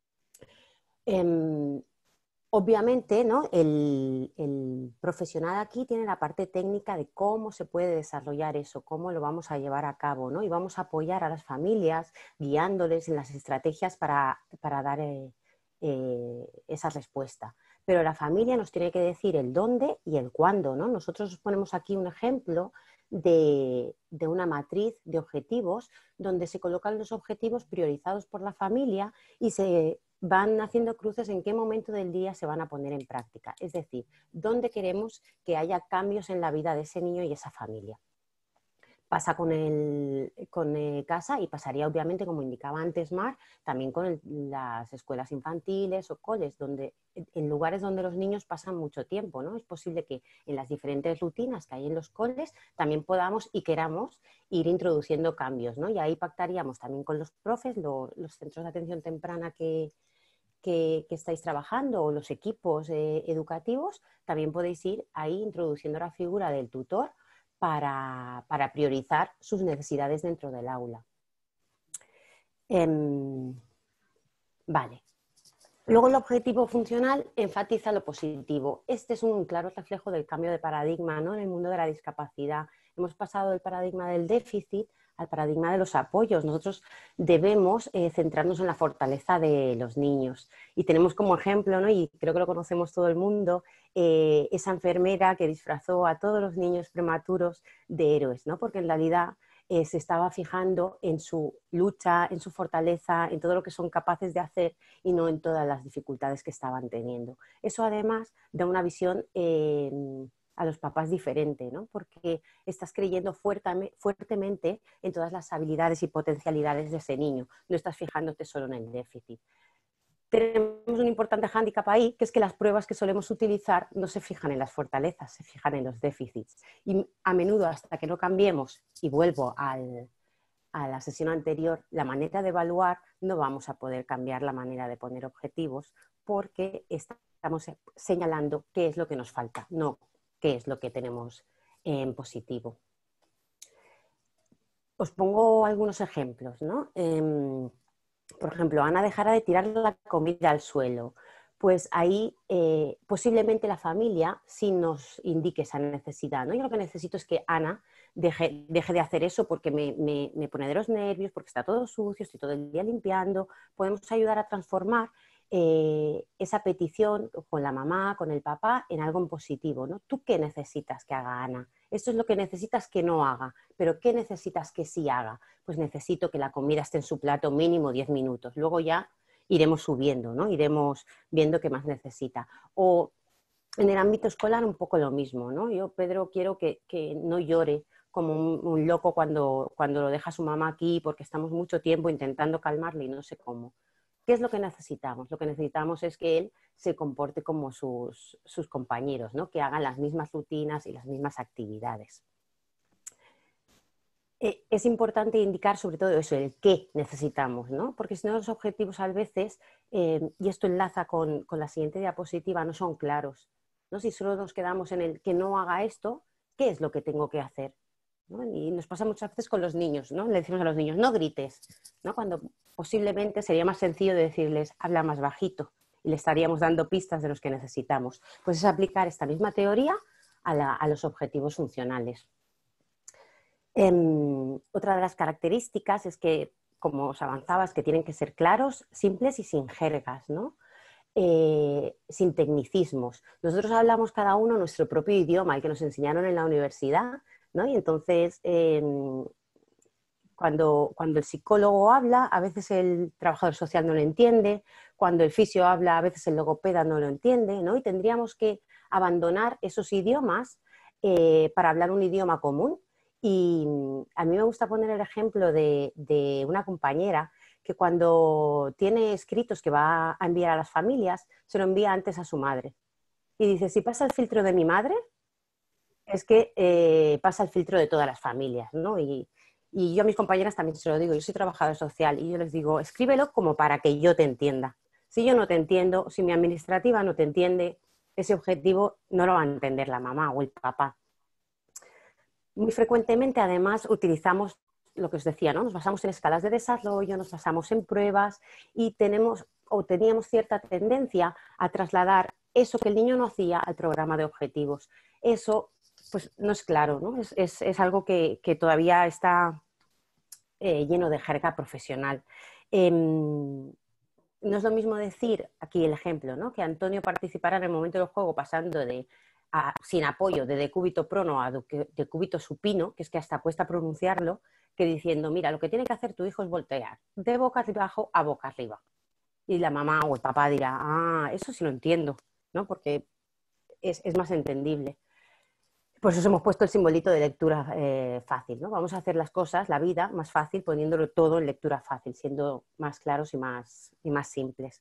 [SPEAKER 9] Eh, Obviamente, ¿no?, el, el profesional aquí tiene la parte técnica de cómo se puede desarrollar eso, cómo lo vamos a llevar a cabo, ¿no? Y vamos a apoyar a las familias guiándoles en las estrategias para, para dar eh, eh, esa respuesta. Pero la familia nos tiene que decir el dónde y el cuándo, ¿no? Nosotros os ponemos aquí un ejemplo de, de una matriz de objetivos donde se colocan los objetivos priorizados por la familia y se van haciendo cruces en qué momento del día se van a poner en práctica. Es decir, dónde queremos que haya cambios en la vida de ese niño y esa familia. Pasa con, el, con el casa y pasaría obviamente, como indicaba antes Mar, también con el, las escuelas infantiles o coles, donde, en lugares donde los niños pasan mucho tiempo, ¿no? Es posible que en las diferentes rutinas que hay en los coles también podamos y queramos ir introduciendo cambios, ¿no? Y ahí pactaríamos también con los profes, lo, los centros de atención temprana que, que, que estáis trabajando o los equipos eh, educativos, también podéis ir ahí introduciendo la figura del tutor Para, para priorizar sus necesidades dentro del aula. Eh, vale. Luego el objetivo funcional enfatiza lo positivo. Este es un claro reflejo del cambio de paradigma, ¿no?, en el mundo de la discapacidad. Hemos pasado del paradigma del déficit al paradigma de los apoyos. Nosotros debemos eh, centrarnos en la fortaleza de los niños. Y tenemos como ejemplo, ¿no?, y creo que lo conocemos todo el mundo, eh, esa enfermera que disfrazó a todos los niños prematuros de héroes, ¿no?, porque en realidad eh, se estaba fijando en su lucha, en su fortaleza, en todo lo que son capaces de hacer y no en todas las dificultades que estaban teniendo. Eso además da una visión eh, a los papás diferente, ¿no?, porque estás creyendo fuerte, fuertemente en todas las habilidades y potencialidades de ese niño, no estás fijándote solo en el déficit. tenemos un importante hándicap ahí, que es que las pruebas que solemos utilizar no se fijan en las fortalezas, se fijan en los déficits. Y a menudo, hasta que no cambiemos, y vuelvo al, a la sesión anterior, la manera de evaluar, no vamos a poder cambiar la manera de poner objetivos, porque estamos señalando qué es lo que nos falta, no qué es lo que tenemos en positivo. Os pongo algunos ejemplos, ¿no? Eh, por ejemplo, Ana dejará de tirar la comida al suelo. Pues ahí eh, posiblemente la familia sí nos indique esa necesidad, ¿no? Yo lo que necesito es que Ana deje, deje de hacer eso porque me, me, me pone de los nervios, porque está todo sucio, estoy todo el día limpiando. Podemos ayudar a transformar eh, esa petición con la mamá, con el papá, en algo en positivo, ¿no? ¿Tú qué necesitas que haga Ana? Esto es lo que necesitas que no haga, pero ¿qué necesitas que sí haga? Pues necesito que la comida esté en su plato mínimo diez minutos, luego ya iremos subiendo, ¿no? Iremos viendo qué más necesita. O en el ámbito escolar un poco lo mismo, ¿no? Yo, Pedro, quiero que, que no llore como un, un loco cuando, cuando lo deja su mamá aquí porque estamos mucho tiempo intentando calmarle y no sé cómo. ¿Qué es lo que necesitamos? Lo que necesitamos es que él se comporte como sus, sus compañeros, ¿no? Que hagan las mismas rutinas y las mismas actividades. Eh, es importante indicar sobre todo eso, el qué necesitamos, ¿no? Porque si no los objetivos a veces, eh, y esto enlaza con, con la siguiente diapositiva, no son claros, ¿no? Si solo nos quedamos en el que no haga esto, ¿qué es lo que tengo que hacer? ¿No? Y nos pasa muchas veces con los niños, ¿no? Le decimos a los niños, no grites, ¿no? Cuando posiblemente sería más sencillo de decirles, habla más bajito, y le estaríamos dando pistas de los que necesitamos. Pues es aplicar esta misma teoría a, la, a los objetivos funcionales. Eh, otra de las características es que, como os avanzaba, es que tienen que ser claros, simples y sin jergas, ¿no? Eh, sin tecnicismos. Nosotros hablamos cada uno nuestro propio idioma, el que nos enseñaron en la universidad, ¿no? Y entonces, eh, cuando, cuando el psicólogo habla, a veces el trabajador social no lo entiende, cuando el fisio habla, a veces el logopeda no lo entiende, ¿no? Y tendríamos que abandonar esos idiomas eh, para hablar un idioma común. Y a mí me gusta poner el ejemplo de, de una compañera que cuando tiene escritos que va a enviar a las familias, se lo envía antes a su madre. Y dice, si pasa el filtro de mi madre, es que eh, pasa el filtro de todas las familias, ¿no? Y, y yo a mis compañeras también se lo digo, yo soy trabajadora social y yo les digo, escríbelo como para que yo te entienda. Si yo no te entiendo, si mi administrativa no te entiende, ese objetivo no lo va a entender la mamá o el papá. Muy frecuentemente, además, utilizamos lo que os decía, ¿no? Nos basamos en escalas de desarrollo, nos basamos en pruebas y tenemos o teníamos cierta tendencia a trasladar eso que el niño no hacía al programa de objetivos. Eso pues no es claro, ¿no? Es, es, es algo que, que todavía está eh, lleno de jerga profesional. Eh, no es lo mismo decir, aquí el ejemplo, ¿no? Que Antonio participará en el momento del juego pasando de a, sin apoyo de decúbito prono a decúbito supino, que es que hasta cuesta pronunciarlo, que diciendo, mira, lo que tiene que hacer tu hijo es voltear de boca abajo a boca arriba. Y la mamá o el papá dirá, ah, eso sí lo entiendo, ¿no? Porque es, es más entendible. Por eso hemos puesto el simbolito de lectura eh, fácil, ¿no? Vamos a hacer las cosas, la vida, más fácil, poniéndolo todo en lectura fácil, siendo más claros y más, y más simples.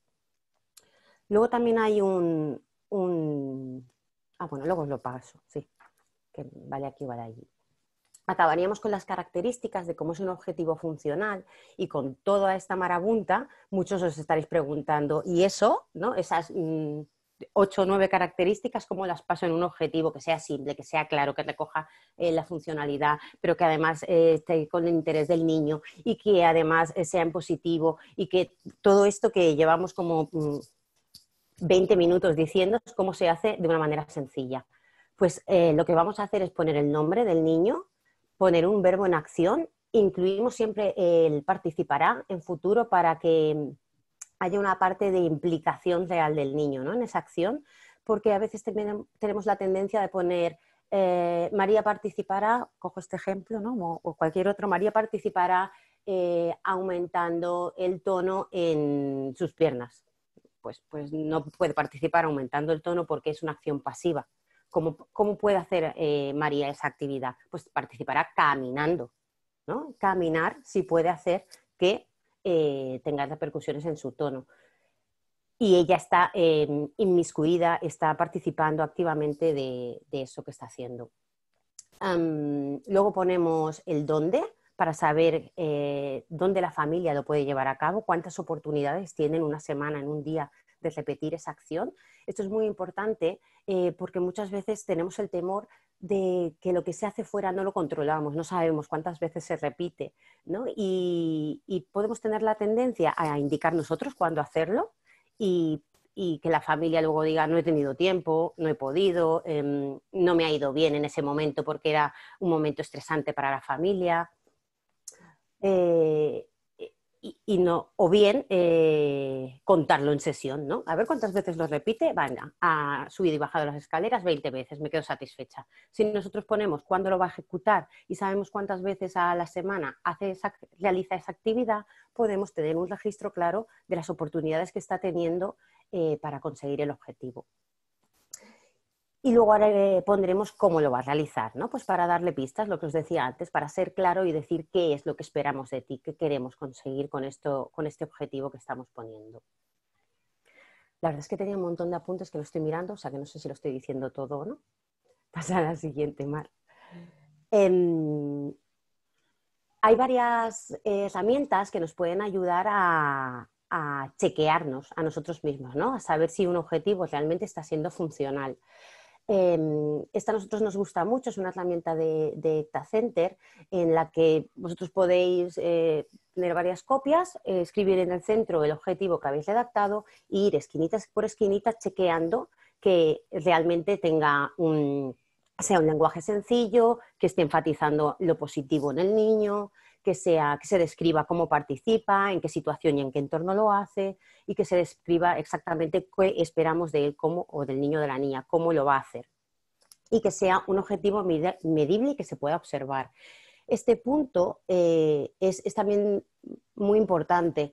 [SPEAKER 9] Luego también hay un, un... Ah, bueno, luego os lo paso, sí, que vale aquí o vale allí. Acabaríamos con las características de cómo es un objetivo funcional y con toda esta marabunta, muchos os estaréis preguntando, ¿y eso, no? Esas mmm, ocho o nueve características, ¿cómo las paso en un objetivo que sea simple, que sea claro, que recoja eh, la funcionalidad, pero que además eh, esté con el interés del niño y que además eh, sea en positivo y que todo esto que llevamos como mmm, veinte minutos diciendo cómo se hace de una manera sencilla? Pues eh, lo que vamos a hacer es poner el nombre del niño, poner un verbo en acción, incluimos siempre el participará en futuro para que haya una parte de implicación real del niño, ¿no? En esa acción, porque a veces tenemos la tendencia de poner eh, María participará, cojo este ejemplo, ¿no? o, o cualquier otro, María participará eh, aumentando el tono en sus piernas. Pues, pues no puede participar aumentando el tono porque es una acción pasiva. ¿Cómo, cómo puede hacer eh, María esa actividad? Pues participará caminando, ¿no? Caminar sí puede hacer que eh, tenga repercusiones en su tono. y ella está eh, inmiscuida, está participando activamente de, de eso que está haciendo. Um, luego ponemos el dónde, para saber eh, dónde la familia lo puede llevar a cabo, cuántas oportunidades tienen una semana, en un día, de repetir esa acción. Esto es muy importante eh, porque muchas veces tenemos el temor de que lo que se hace fuera no lo controlamos, no sabemos cuántas veces se repite, ¿no? Y, y podemos tener la tendencia a indicar nosotros cuándo hacerlo y, y que la familia luego diga no he tenido tiempo, no he podido, eh, no me ha ido bien en ese momento porque era un momento estresante para la familia. Eh, y, y no, o bien eh, contarlo en sesión, ¿no? A ver cuántas veces lo repite, venga, ha subido y bajado las escaleras veinte veces, me quedo satisfecha. Si nosotros ponemos cuándo lo va a ejecutar y sabemos cuántas veces a la semana hace esa, realiza esa actividad, podemos tener un registro claro de las oportunidades que está teniendo eh, para conseguir el objetivo. Y luego ahora eh, pondremos cómo lo va a realizar, ¿no? Pues para darle pistas, lo que os decía antes, para ser claro y decir qué es lo que esperamos de ti, qué queremos conseguir con, esto, con este objetivo que estamos poniendo. La verdad es que tenía un montón de apuntes que lo estoy mirando, o sea que no sé si lo estoy diciendo todo o no. Pasa a la siguiente, Mar. Eh, hay varias eh, herramientas que nos pueden ayudar a, a chequearnos a nosotros mismos, ¿no? A saber si un objetivo realmente está siendo funcional. Eh, esta a nosotros nos gusta mucho, es una herramienta de, de Ectacenter en la que vosotros podéis eh, tener varias copias, eh, escribir en el centro el objetivo que habéis redactado e ir esquinita por esquinita chequeando que realmente tenga un, sea un lenguaje sencillo, que esté enfatizando lo positivo en el niño, que, sea, que se describa cómo participa, en qué situación y en qué entorno lo hace y que se describa exactamente qué esperamos de él cómo, o del niño o de la niña, cómo lo va a hacer. Y que sea un objetivo medible y que se pueda observar. Este punto eh, es, es también muy importante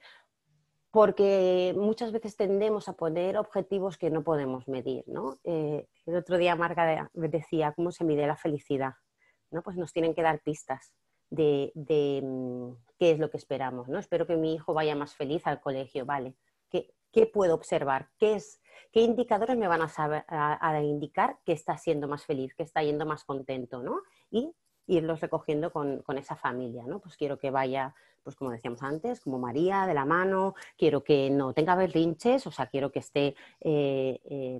[SPEAKER 9] porque muchas veces tendemos a poner objetivos que no podemos medir, ¿no? Eh, el otro día Marga decía, ¿cómo se mide la felicidad? ¿No? Pues nos tienen que dar pistas de, de um, qué es lo que esperamos, ¿no? Espero que mi hijo vaya más feliz al colegio, ¿vale? ¿Qué, qué puedo observar? ¿Qué, es, ¿Qué indicadores me van a, saber, a, a indicar que está siendo más feliz, que está yendo más contento, ¿no? Y irlos recogiendo con, con esa familia, ¿no? Pues quiero que vaya, pues como decíamos antes, como María, de la mano, quiero que no tenga berrinches, o sea, quiero que esté eh, eh,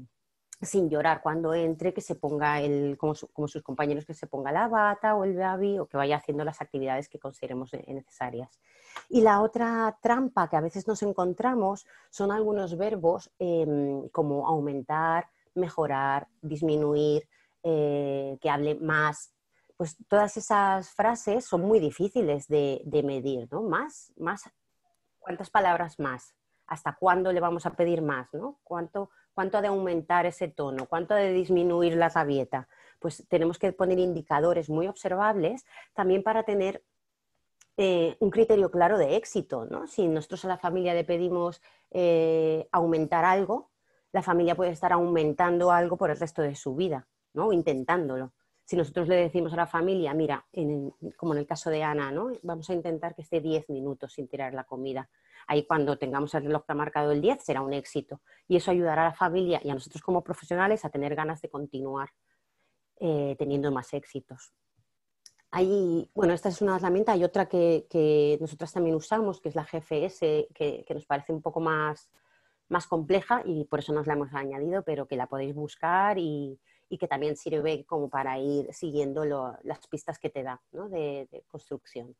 [SPEAKER 9] sin llorar cuando entre, que se ponga, el, como, su, como sus compañeros, que se ponga la bata o el baby o que vaya haciendo las actividades que consideremos necesarias. Y la otra trampa que a veces nos encontramos son algunos verbos eh, como aumentar, mejorar, disminuir, eh, que hable más. Pues todas esas frases son muy difíciles de, de medir, ¿no? Más, más, ¿cuántas palabras más? ¿Hasta cuándo le vamos a pedir más, ¿no? ¿Cuánto, cuánto ha de aumentar ese tono? ¿Cuánto ha de disminuir la rabieta? Pues tenemos que poner indicadores muy observables también para tener eh, un criterio claro de éxito, ¿no? Si nosotros a la familia le pedimos eh, aumentar algo, la familia puede estar aumentando algo por el resto de su vida, ¿no? Intentándolo. Si nosotros le decimos a la familia, mira, en, como en el caso de Ana, ¿no? Vamos a intentar que esté diez minutos sin tirar la comida. Ahí cuando tengamos el reloj que ha marcado el diez será un éxito. Y eso ayudará a la familia y a nosotros como profesionales a tener ganas de continuar eh, teniendo más éxitos. Hay, bueno, esta es una herramienta, hay otra que, que nosotras también usamos, que es la G F S, que, que nos parece un poco más, más compleja y por eso nos la hemos añadido, pero que la podéis buscar y... y que también sirve como para ir siguiendo lo, las pistas que te da, ¿no? de, de construcción.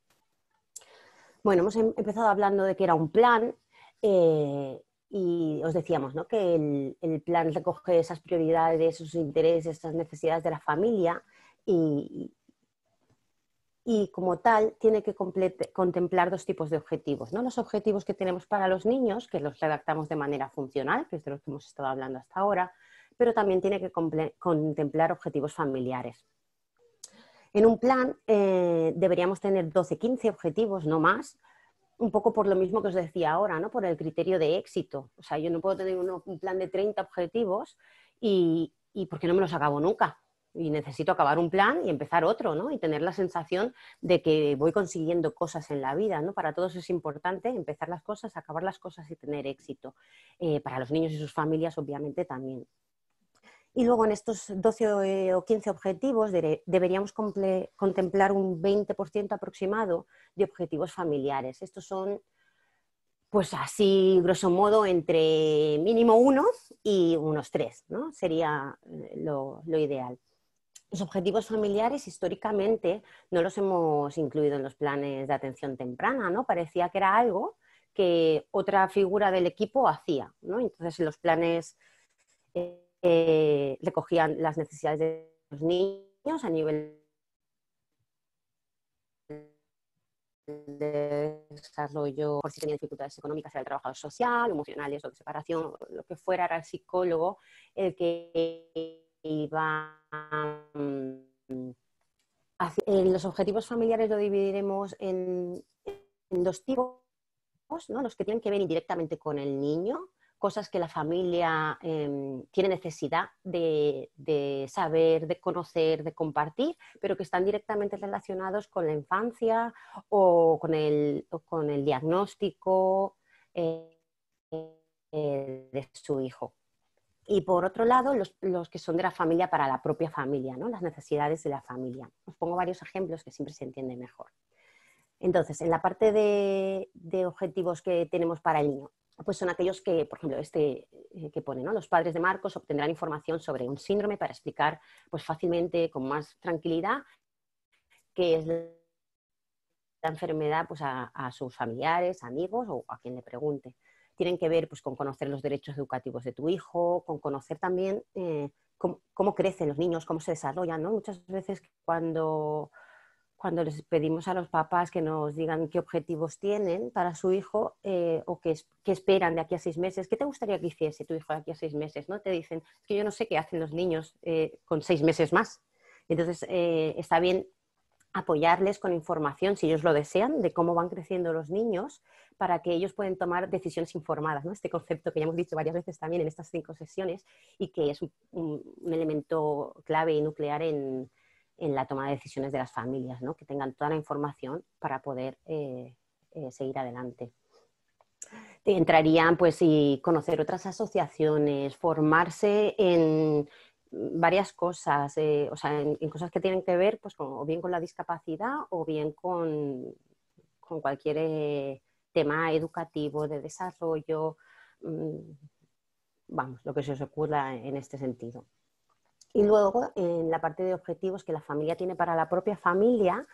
[SPEAKER 9] Bueno, hemos em, empezado hablando de que era un plan eh, y os decíamos, ¿no? que el, el plan recoge esas prioridades, esos intereses, esas necesidades de la familia y, y como tal tiene que contemplar dos tipos de objetivos, ¿no? Los objetivos que tenemos para los niños, que los redactamos de manera funcional, que es de lo que hemos estado hablando hasta ahora, pero también tiene que contemplar objetivos familiares. En un plan eh, deberíamos tener doce, quince objetivos, no más, un poco por lo mismo que os decía ahora, ¿no? Por el criterio de éxito. O sea, yo no puedo tener uno, un plan de treinta objetivos y, y porque no me los acabo nunca. y necesito acabar un plan y empezar otro, ¿no? Y tener la sensación de que voy consiguiendo cosas en la vida, ¿no? Para todos es importante empezar las cosas, acabar las cosas y tener éxito. Eh, para los niños y sus familias, obviamente, también. Y luego en estos doce o quince objetivos de, deberíamos comple, contemplar un veinte por ciento aproximado de objetivos familiares. Estos son, pues así, grosso modo, entre mínimo uno y unos tres, ¿no? Sería lo, lo ideal. Los objetivos familiares históricamente no los hemos incluido en los planes de atención temprana, ¿no? Parecía que era algo que otra figura del equipo hacía, ¿no? Entonces los planes eh, eh, recogían las necesidades de los niños a nivel de desarrollo, por si tenían dificultades económicas, era el trabajador social, emocionales o de separación, lo que fuera, era el psicólogo el que iba hacia... En los objetivos familiares lo dividiremos en, en dos tipos, ¿no? Los que tienen que ver indirectamente con el niño, cosas que la familia eh, tiene necesidad de, de saber, de conocer, de compartir, pero que están directamente relacionados con la infancia o con el, o con el diagnóstico eh, eh, de su hijo. Y por otro lado, los, los que son de la familia para la propia familia, ¿no? Las necesidades de la familia. Os pongo varios ejemplos que siempre se entiende mejor. Entonces, en la parte de, de objetivos que tenemos para el niño, pues son aquellos que, por ejemplo, este eh, que pone, ¿no? Los padres de Marcos obtendrán información sobre un síndrome para explicar pues, fácilmente, con más tranquilidad, qué es la enfermedad pues, a, a sus familiares, amigos o a quien le pregunte. Tienen que ver pues, con conocer los derechos educativos de tu hijo, con conocer también eh, cómo, cómo crecen los niños, cómo se desarrollan, ¿no? Muchas veces cuando... cuando les pedimos a los papás que nos digan qué objetivos tienen para su hijo eh, o qué, qué esperan de aquí a seis meses, ¿qué te gustaría que hiciese tu hijo de aquí a seis meses? ¿No? Te dicen, es que yo no sé qué hacen los niños eh, con seis meses más. Entonces, eh, está bien apoyarles con información, si ellos lo desean, de cómo van creciendo los niños para que ellos puedan tomar decisiones informadas, ¿no? Este concepto que ya hemos dicho varias veces también en estas cinco sesiones y que es un, un, un elemento clave y nuclear en en la toma de decisiones de las familias, ¿no? Que tengan toda la información para poder eh, eh, seguir adelante. Entrarían, pues, y conocer otras asociaciones, formarse en varias cosas, eh, o sea, en, en cosas que tienen que ver, pues, con, o bien con la discapacidad o bien con, con cualquier eh, tema educativo, de desarrollo, mmm, vamos, lo que se os ocurra en este sentido. Y luego, en la parte de objetivos que la familia tiene para la propia familia,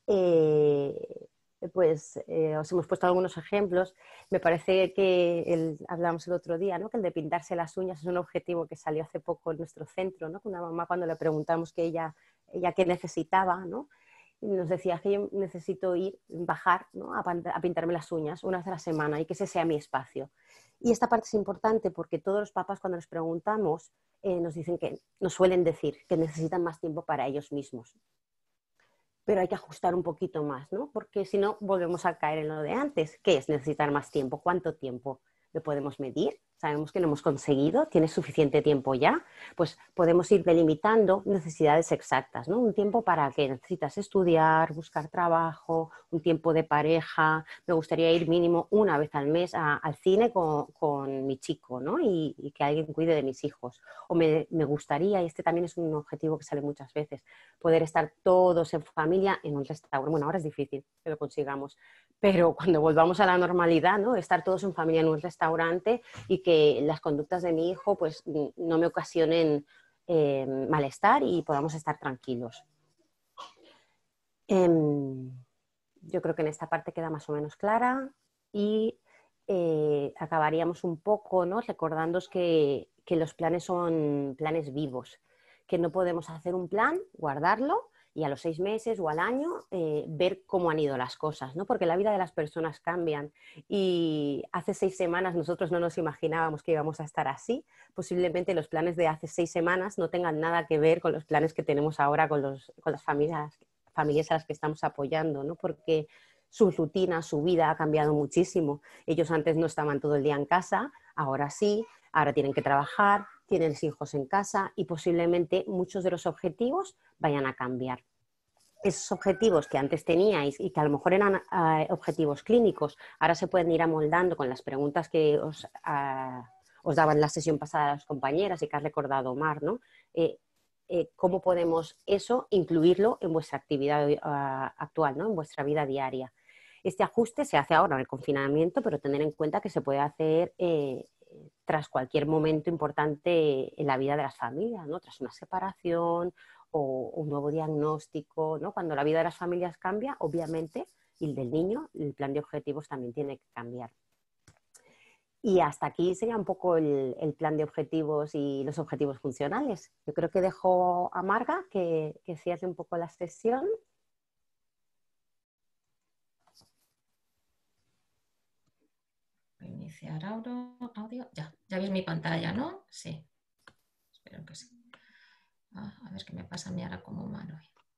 [SPEAKER 9] eh, pues eh, os hemos puesto algunos ejemplos. Me parece que el, hablamos el otro día, ¿no? Que el de pintarse las uñas es un objetivo que salió hace poco en nuestro centro, ¿no? Con una mamá cuando le preguntamos que ella, ella qué necesitaba, ¿no? Y nos decía que yo necesito ir, bajar, ¿no? a, a pintarme las uñas una vez a la semana y que ese sea mi espacio. Y esta parte es importante porque todos los papás cuando les preguntamos eh, nos dicen que nos suelen decir que necesitan más tiempo para ellos mismos. Pero hay que ajustar un poquito más, ¿no? Porque si no volvemos a caer en lo de antes. ¿Qué es necesitar más tiempo? ¿Cuánto tiempo lo podemos medir? Sabemos que lo hemos conseguido, ¿tienes suficiente tiempo ya? Pues podemos ir delimitando necesidades exactas, ¿no? Un tiempo para que necesitas estudiar, buscar trabajo, un tiempo de pareja. Me gustaría ir mínimo una vez al mes a, al cine con, con mi chico, ¿no? Y, y que alguien cuide de mis hijos. O me, me gustaría, y este también es un objetivo que sale muchas veces, poder estar todos en familia en un restaurante. Bueno, ahora es difícil que lo consigamos, pero cuando volvamos a la normalidad, ¿no? Estar todos en familia en un restaurante y que que las conductas de mi hijo pues, no me ocasionen eh, malestar y podamos estar tranquilos. Eh, yo creo que en esta parte queda más o menos clara y eh, acabaríamos un poco, ¿no? Recordándoos que, que los planes son planes vivos, que no podemos hacer un plan, guardarlo y a los seis meses o al año eh, ver cómo han ido las cosas, ¿no? Porque la vida de las personas cambian y hace seis semanas nosotros no nos imaginábamos que íbamos a estar así. Posiblemente los planes de hace seis semanas no tengan nada que ver con los planes que tenemos ahora con, los, con las familias, familias a las que estamos apoyando, ¿no? Porque su rutina, su vida ha cambiado muchísimo. Ellos antes no estaban todo el día en casa, ahora sí, ahora tienen que trabajar, tienes hijos en casa y posiblemente muchos de los objetivos vayan a cambiar. Esos objetivos que antes teníais y que a lo mejor eran uh, objetivos clínicos, ahora se pueden ir amoldando con las preguntas que os, uh, os daban la sesión pasada las compañeras y que has recordado, Omar, ¿no? Eh, eh, ¿Cómo podemos eso incluirlo en vuestra actividad uh, actual, ¿no? En vuestra vida diaria? Este ajuste se hace ahora en el confinamiento, pero tener en cuenta que se puede hacer eh, tras cualquier momento importante en la vida de las familias, ¿no? Tras una separación o un nuevo diagnóstico, ¿no? Cuando la vida de las familias cambia, obviamente, y el del niño, el plan de objetivos también tiene que cambiar. Y hasta aquí sería un poco el, el plan de objetivos y los objetivos funcionales. Yo creo que dejo a Marga que, que cierre un poco la sesión.
[SPEAKER 2] Voy a iniciar audio. Ya, ya veis mi pantalla, ¿no? Sí. Espero que sí. Ah, a ver qué me pasa a mí ahora como humano.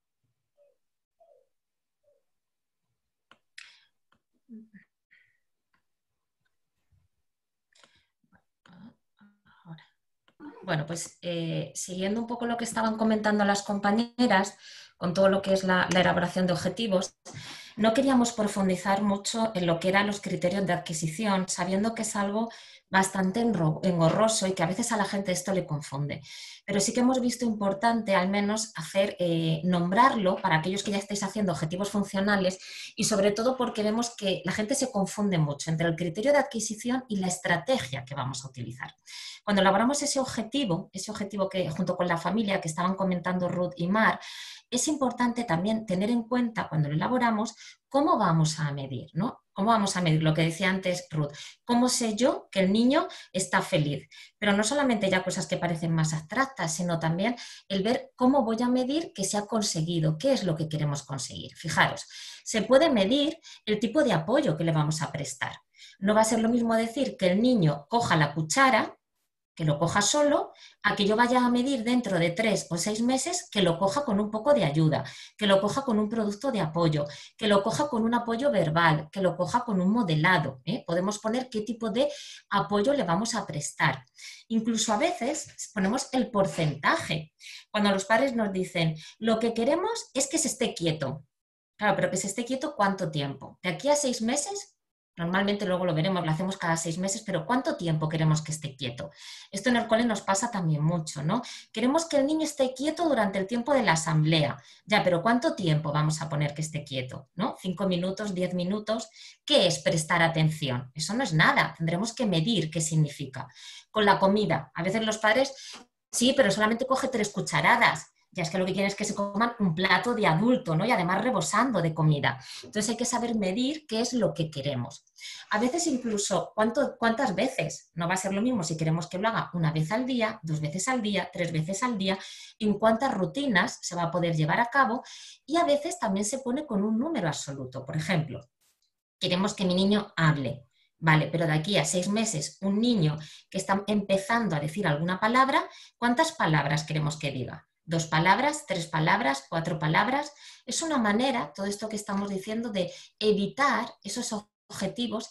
[SPEAKER 2] Ahora. Bueno, pues eh, siguiendo un poco lo que estaban comentando las compañeras, con todo lo que es la, la elaboración de objetivos, no queríamos profundizar mucho en lo que eran los criterios de adquisición, sabiendo que es algo bastante engorroso y que a veces a la gente esto le confunde. Pero sí que hemos visto importante al menos hacer, eh, nombrarlo para aquellos que ya estáis haciendo objetivos funcionales y sobre todo porque vemos que la gente se confunde mucho entre el criterio de adquisición y la estrategia que vamos a utilizar. Cuando elaboramos ese objetivo, ese objetivo que junto con la familia que estaban comentando Ruth y Mar, es importante también tener en cuenta cuando lo elaboramos cómo vamos a medir, ¿no? ¿Cómo vamos a medir? Lo que decía antes Ruth. ¿Cómo sé yo que el niño está feliz? Pero no solamente ya cosas que parecen más abstractas, sino también el ver cómo voy a medir que se ha conseguido, qué es lo que queremos conseguir. Fijaros, se puede medir el tipo de apoyo que le vamos a prestar. No va a ser lo mismo decir que el niño coja la cuchara, que lo coja solo, a que yo vaya a medir dentro de tres o seis meses que lo coja con un poco de ayuda, que lo coja con un producto de apoyo, que lo coja con un apoyo verbal, que lo coja con un modelado, ¿eh? Podemos poner qué tipo de apoyo le vamos a prestar. Incluso a veces ponemos el porcentaje. Cuando los padres nos dicen, lo que queremos es que se esté quieto. Claro, pero que se esté quieto, ¿cuánto tiempo? ¿De aquí a seis meses? Normalmente luego lo veremos, lo hacemos cada seis meses, pero ¿cuánto tiempo queremos que esté quieto? Esto en el cole nos pasa también mucho, ¿no? Queremos que el niño esté quieto durante el tiempo de la asamblea. Ya, pero ¿cuánto tiempo vamos a poner que esté quieto? ¿No? ¿Cinco minutos, diez minutos? ¿Qué es prestar atención? Eso no es nada, tendremos que medir qué significa. Con la comida, a veces los padres, sí, pero solamente coge tres cucharadas. Ya es que lo que quieren es que se coman un plato de adulto, ¿no? Y además rebosando de comida. Entonces hay que saber medir qué es lo que queremos. A veces incluso ¿cuánto, cuántas veces. No va a ser lo mismo si queremos que lo haga una vez al día, dos veces al día, tres veces al día, en cuántas rutinas se va a poder llevar a cabo y a veces también se pone con un número absoluto. Por ejemplo, queremos que mi niño hable. Vale, pero de aquí a seis meses un niño que está empezando a decir alguna palabra, ¿cuántas palabras queremos que diga? Dos palabras, tres palabras, cuatro palabras. Es una manera, todo esto que estamos diciendo, de evitar esos objetivos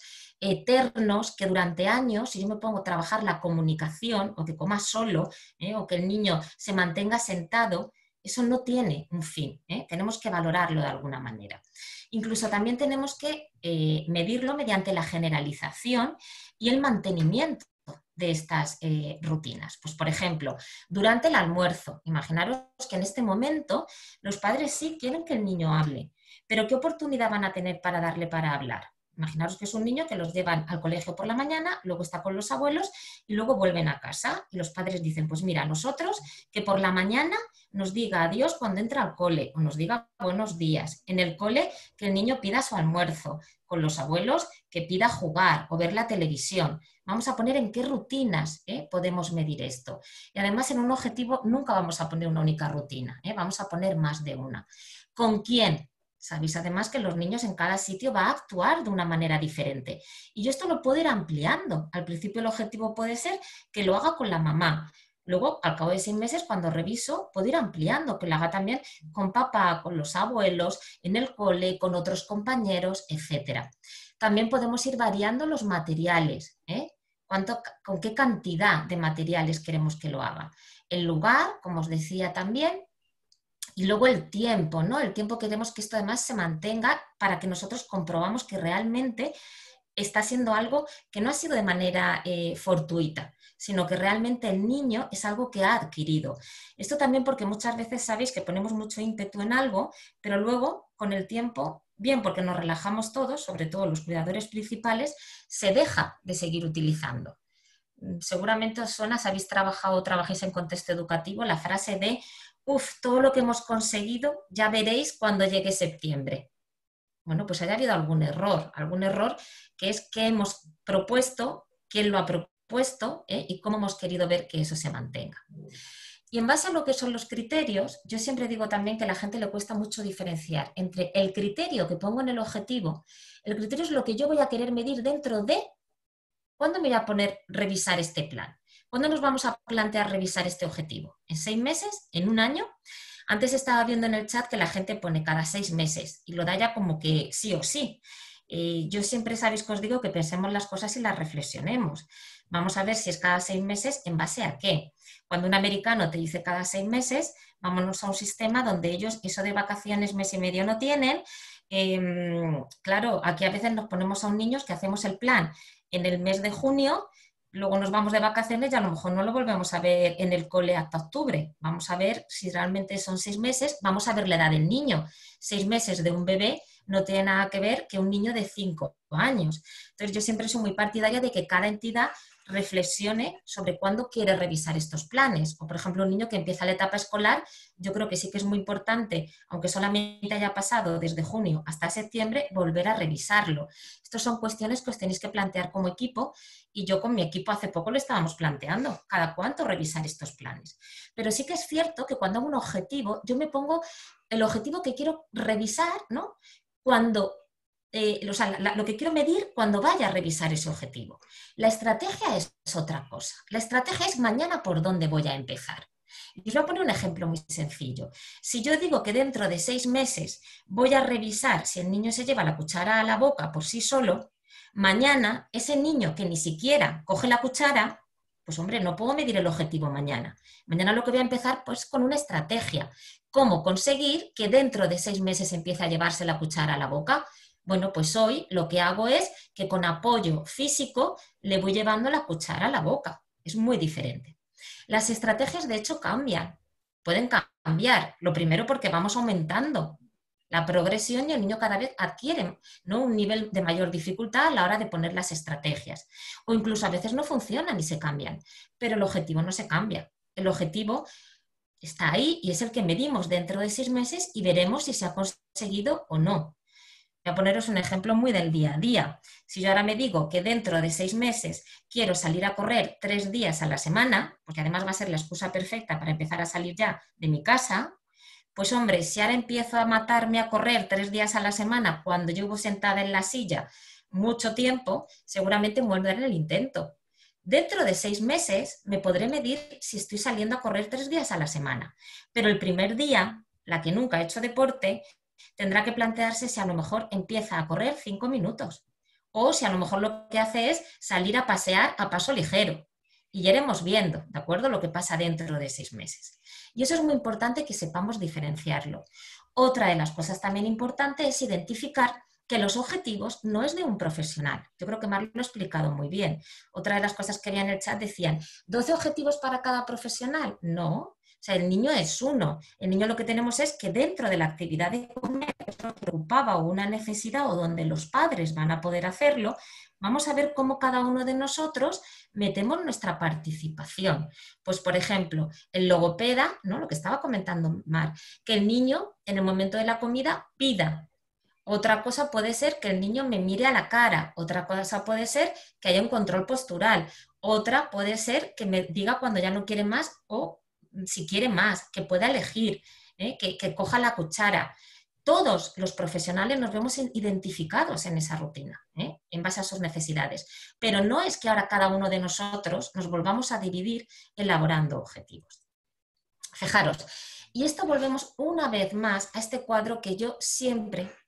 [SPEAKER 2] eternos que durante años, si yo me pongo a trabajar la comunicación, o que coma solo, ¿eh? o que el niño se mantenga sentado, eso no tiene un fin, ¿eh? Tenemos que valorarlo de alguna manera. Incluso también tenemos que eh, medirlo mediante la generalización y el mantenimiento de estas eh, rutinas. Pues, por ejemplo, durante el almuerzo, imaginaros que en este momento los padres sí quieren que el niño hable, pero ¿qué oportunidad van a tener para darle para hablar? Imaginaros que es un niño que los llevan al colegio por la mañana, luego está con los abuelos y luego vuelven a casa. Y los padres dicen, pues mira, nosotros que por la mañana nos diga adiós cuando entra al cole o nos diga buenos días. En el cole que el niño pida su almuerzo. Con los abuelos que pida jugar o ver la televisión. Vamos a poner en qué rutinas ¿eh? podemos medir esto. Y además en un objetivo nunca vamos a poner una única rutina, ¿eh? vamos a poner más de una. ¿Con quién? Sabéis además que los niños en cada sitio va a actuar de una manera diferente. Y yo esto lo puedo ir ampliando. Al principio el objetivo puede ser que lo haga con la mamá. Luego, al cabo de seis meses, cuando reviso, puedo ir ampliando, que lo haga también con papá, con los abuelos, en el cole, con otros compañeros, etcétera. También podemos ir variando los materiales, ¿eh? cuánto, con qué cantidad de materiales queremos que lo haga. El lugar, como os decía también, y luego el tiempo, ¿no? El tiempo que queremos que esto además se mantenga para que nosotros comprobamos que realmente está siendo algo que no ha sido de manera eh, fortuita, sino que realmente el niño es algo que ha adquirido. Esto también porque muchas veces sabéis que ponemos mucho ímpetu en algo, pero luego con el tiempo, bien porque nos relajamos todos, sobre todo los cuidadores principales, se deja de seguir utilizando. Seguramente os suena, si habéis trabajado o trabajáis en contexto educativo, la frase de uff, todo lo que hemos conseguido ya veréis cuando llegue septiembre. Bueno, pues haya habido algún error, algún error que es que hemos propuesto, quién lo ha propuesto ¿eh? y cómo hemos querido ver que eso se mantenga. Y en base a lo que son los criterios, yo siempre digo también que a la gente le cuesta mucho diferenciar entre el criterio que pongo en el objetivo, el criterio es lo que yo voy a querer medir dentro de cuándo me voy a poner a revisar este plan, cuándo nos vamos a plantear revisar este objetivo, ¿en seis meses? ¿En un año? Antes estaba viendo en el chat que la gente pone cada seis meses y lo da ya como que sí o sí. Eh, yo siempre sabéis que os digo que pensemos las cosas y las reflexionemos. Vamos a ver si es cada seis meses, ¿en base a qué? Cuando un americano te dice cada seis meses, vámonos a un sistema donde ellos eso de vacaciones mes y medio no tienen. Eh, claro, aquí a veces nos ponemos a un niño que hacemos el plan en el mes de junio, luego nos vamos de vacaciones y a lo mejor no lo volvemos a ver en el cole hasta octubre. Vamos a ver si realmente son seis meses, vamos a ver la edad del niño. Seis meses de un bebé no tiene nada que ver que un niño de cinco años. Entonces yo siempre soy muy partidaria de que cada entidad reflexione sobre cuándo quiere revisar estos planes. O por ejemplo un niño que empieza la etapa escolar, yo creo que sí que es muy importante, aunque solamente haya pasado desde junio hasta septiembre, volver a revisarlo. Estas son cuestiones que os tenéis que plantear como equipo y yo con mi equipo hace poco lo estábamos planteando, cada cuánto revisar estos planes. Pero sí que es cierto que cuando hago un objetivo, yo me pongo el objetivo que quiero revisar, ¿no? Cuando Eh, o sea, la, lo que quiero medir cuando vaya a revisar ese objetivo. La estrategia es, es otra cosa. La estrategia es mañana por dónde voy a empezar. Y os voy a poner un ejemplo muy sencillo. Si yo digo que dentro de seis meses voy a revisar si el niño se lleva la cuchara a la boca por sí solo, mañana ese niño que ni siquiera coge la cuchara, pues hombre, no puedo medir el objetivo mañana. Mañana lo que voy a empezar pues con una estrategia. ¿Cómo conseguir que dentro de seis meses empiece a llevarse la cuchara a la boca? Bueno, pues hoy lo que hago es que con apoyo físico le voy llevando la cuchara a la boca. Es muy diferente. Las estrategias, de hecho, cambian. Pueden cambiar. Lo primero porque vamos aumentando la progresión y el niño cada vez adquiere, ¿no?, un nivel de mayor dificultad a la hora de poner las estrategias. O incluso a veces no funcionan y se cambian. Pero el objetivo no se cambia. El objetivo está ahí y es el que medimos dentro de seis meses y veremos si se ha conseguido o no. Voy a poneros un ejemplo muy del día a día. Si yo ahora me digo que dentro de seis meses quiero salir a correr tres días a la semana, porque además va a ser la excusa perfecta para empezar a salir ya de mi casa, pues hombre, si ahora empiezo a matarme a correr tres días a la semana cuando llevo sentada en la silla mucho tiempo, seguramente muero en el intento. Dentro de seis meses me podré medir si estoy saliendo a correr tres días a la semana, pero el primer día, la que nunca ha hecho deporte, tendrá que plantearse si a lo mejor empieza a correr cinco minutos o si a lo mejor lo que hace es salir a pasear a paso ligero. Y ya iremos viendo, ¿de acuerdo?, lo que pasa dentro de seis meses. Y eso es muy importante que sepamos diferenciarlo. Otra de las cosas también importantes es identificar que los objetivos no es de un profesional. Yo creo que Mar lo ha explicado muy bien. Otra de las cosas que había en el chat decían, ¿doce objetivos para cada profesional? No. O sea, el niño es uno. El niño lo que tenemos es que dentro de la actividad de comer, que es lo que preocupaba o una necesidad o donde los padres van a poder hacerlo, vamos a ver cómo cada uno de nosotros metemos nuestra participación. Pues, por ejemplo, el logopeda, ¿no?, lo que estaba comentando Mar, que el niño en el momento de la comida pida. Otra cosa puede ser que el niño me mire a la cara. Otra cosa puede ser que haya un control postural. Otra puede ser que me diga cuando ya no quiere más o si quiere más, que pueda elegir, ¿eh? que, que coja la cuchara. Todos los profesionales nos vemos identificados en esa rutina, ¿eh? en base a sus necesidades. Pero no es que ahora cada uno de nosotros nos volvamos a dividir elaborando objetivos. Fijaros, y esto volvemos una vez más a este cuadro que yo siempre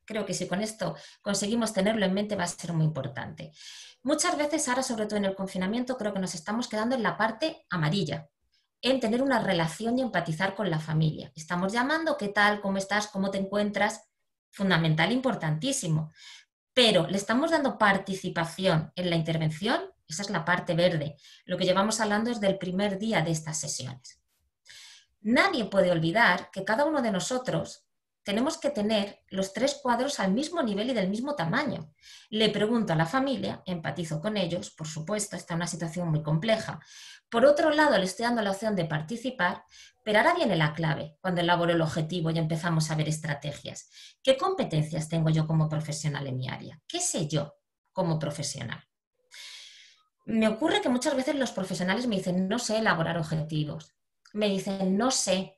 [SPEAKER 2] Creo que si con esto conseguimos tenerlo en mente va a ser muy importante. Muchas veces ahora, sobre todo en el confinamiento, creo que nos estamos quedando en la parte amarilla, en tener una relación y empatizar con la familia. Estamos llamando, ¿qué tal? ¿Cómo estás? ¿Cómo te encuentras? Fundamental, importantísimo. Pero le estamos dando participación en la intervención, esa es la parte verde. Lo que llevamos hablando es del primer día de estas sesiones. Nadie puede olvidar que cada uno de nosotros tenemos que tener los tres cuadros al mismo nivel y del mismo tamaño. Le pregunto a la familia, empatizo con ellos, por supuesto, está en una situación muy compleja. Por otro lado, le estoy dando la opción de participar, pero ahora viene la clave, cuando elaboro el objetivo y empezamos a ver estrategias. ¿Qué competencias tengo yo como profesional en mi área? ¿Qué sé yo como profesional? Me ocurre que muchas veces los profesionales me dicen, no sé elaborar objetivos. Me dicen, no sé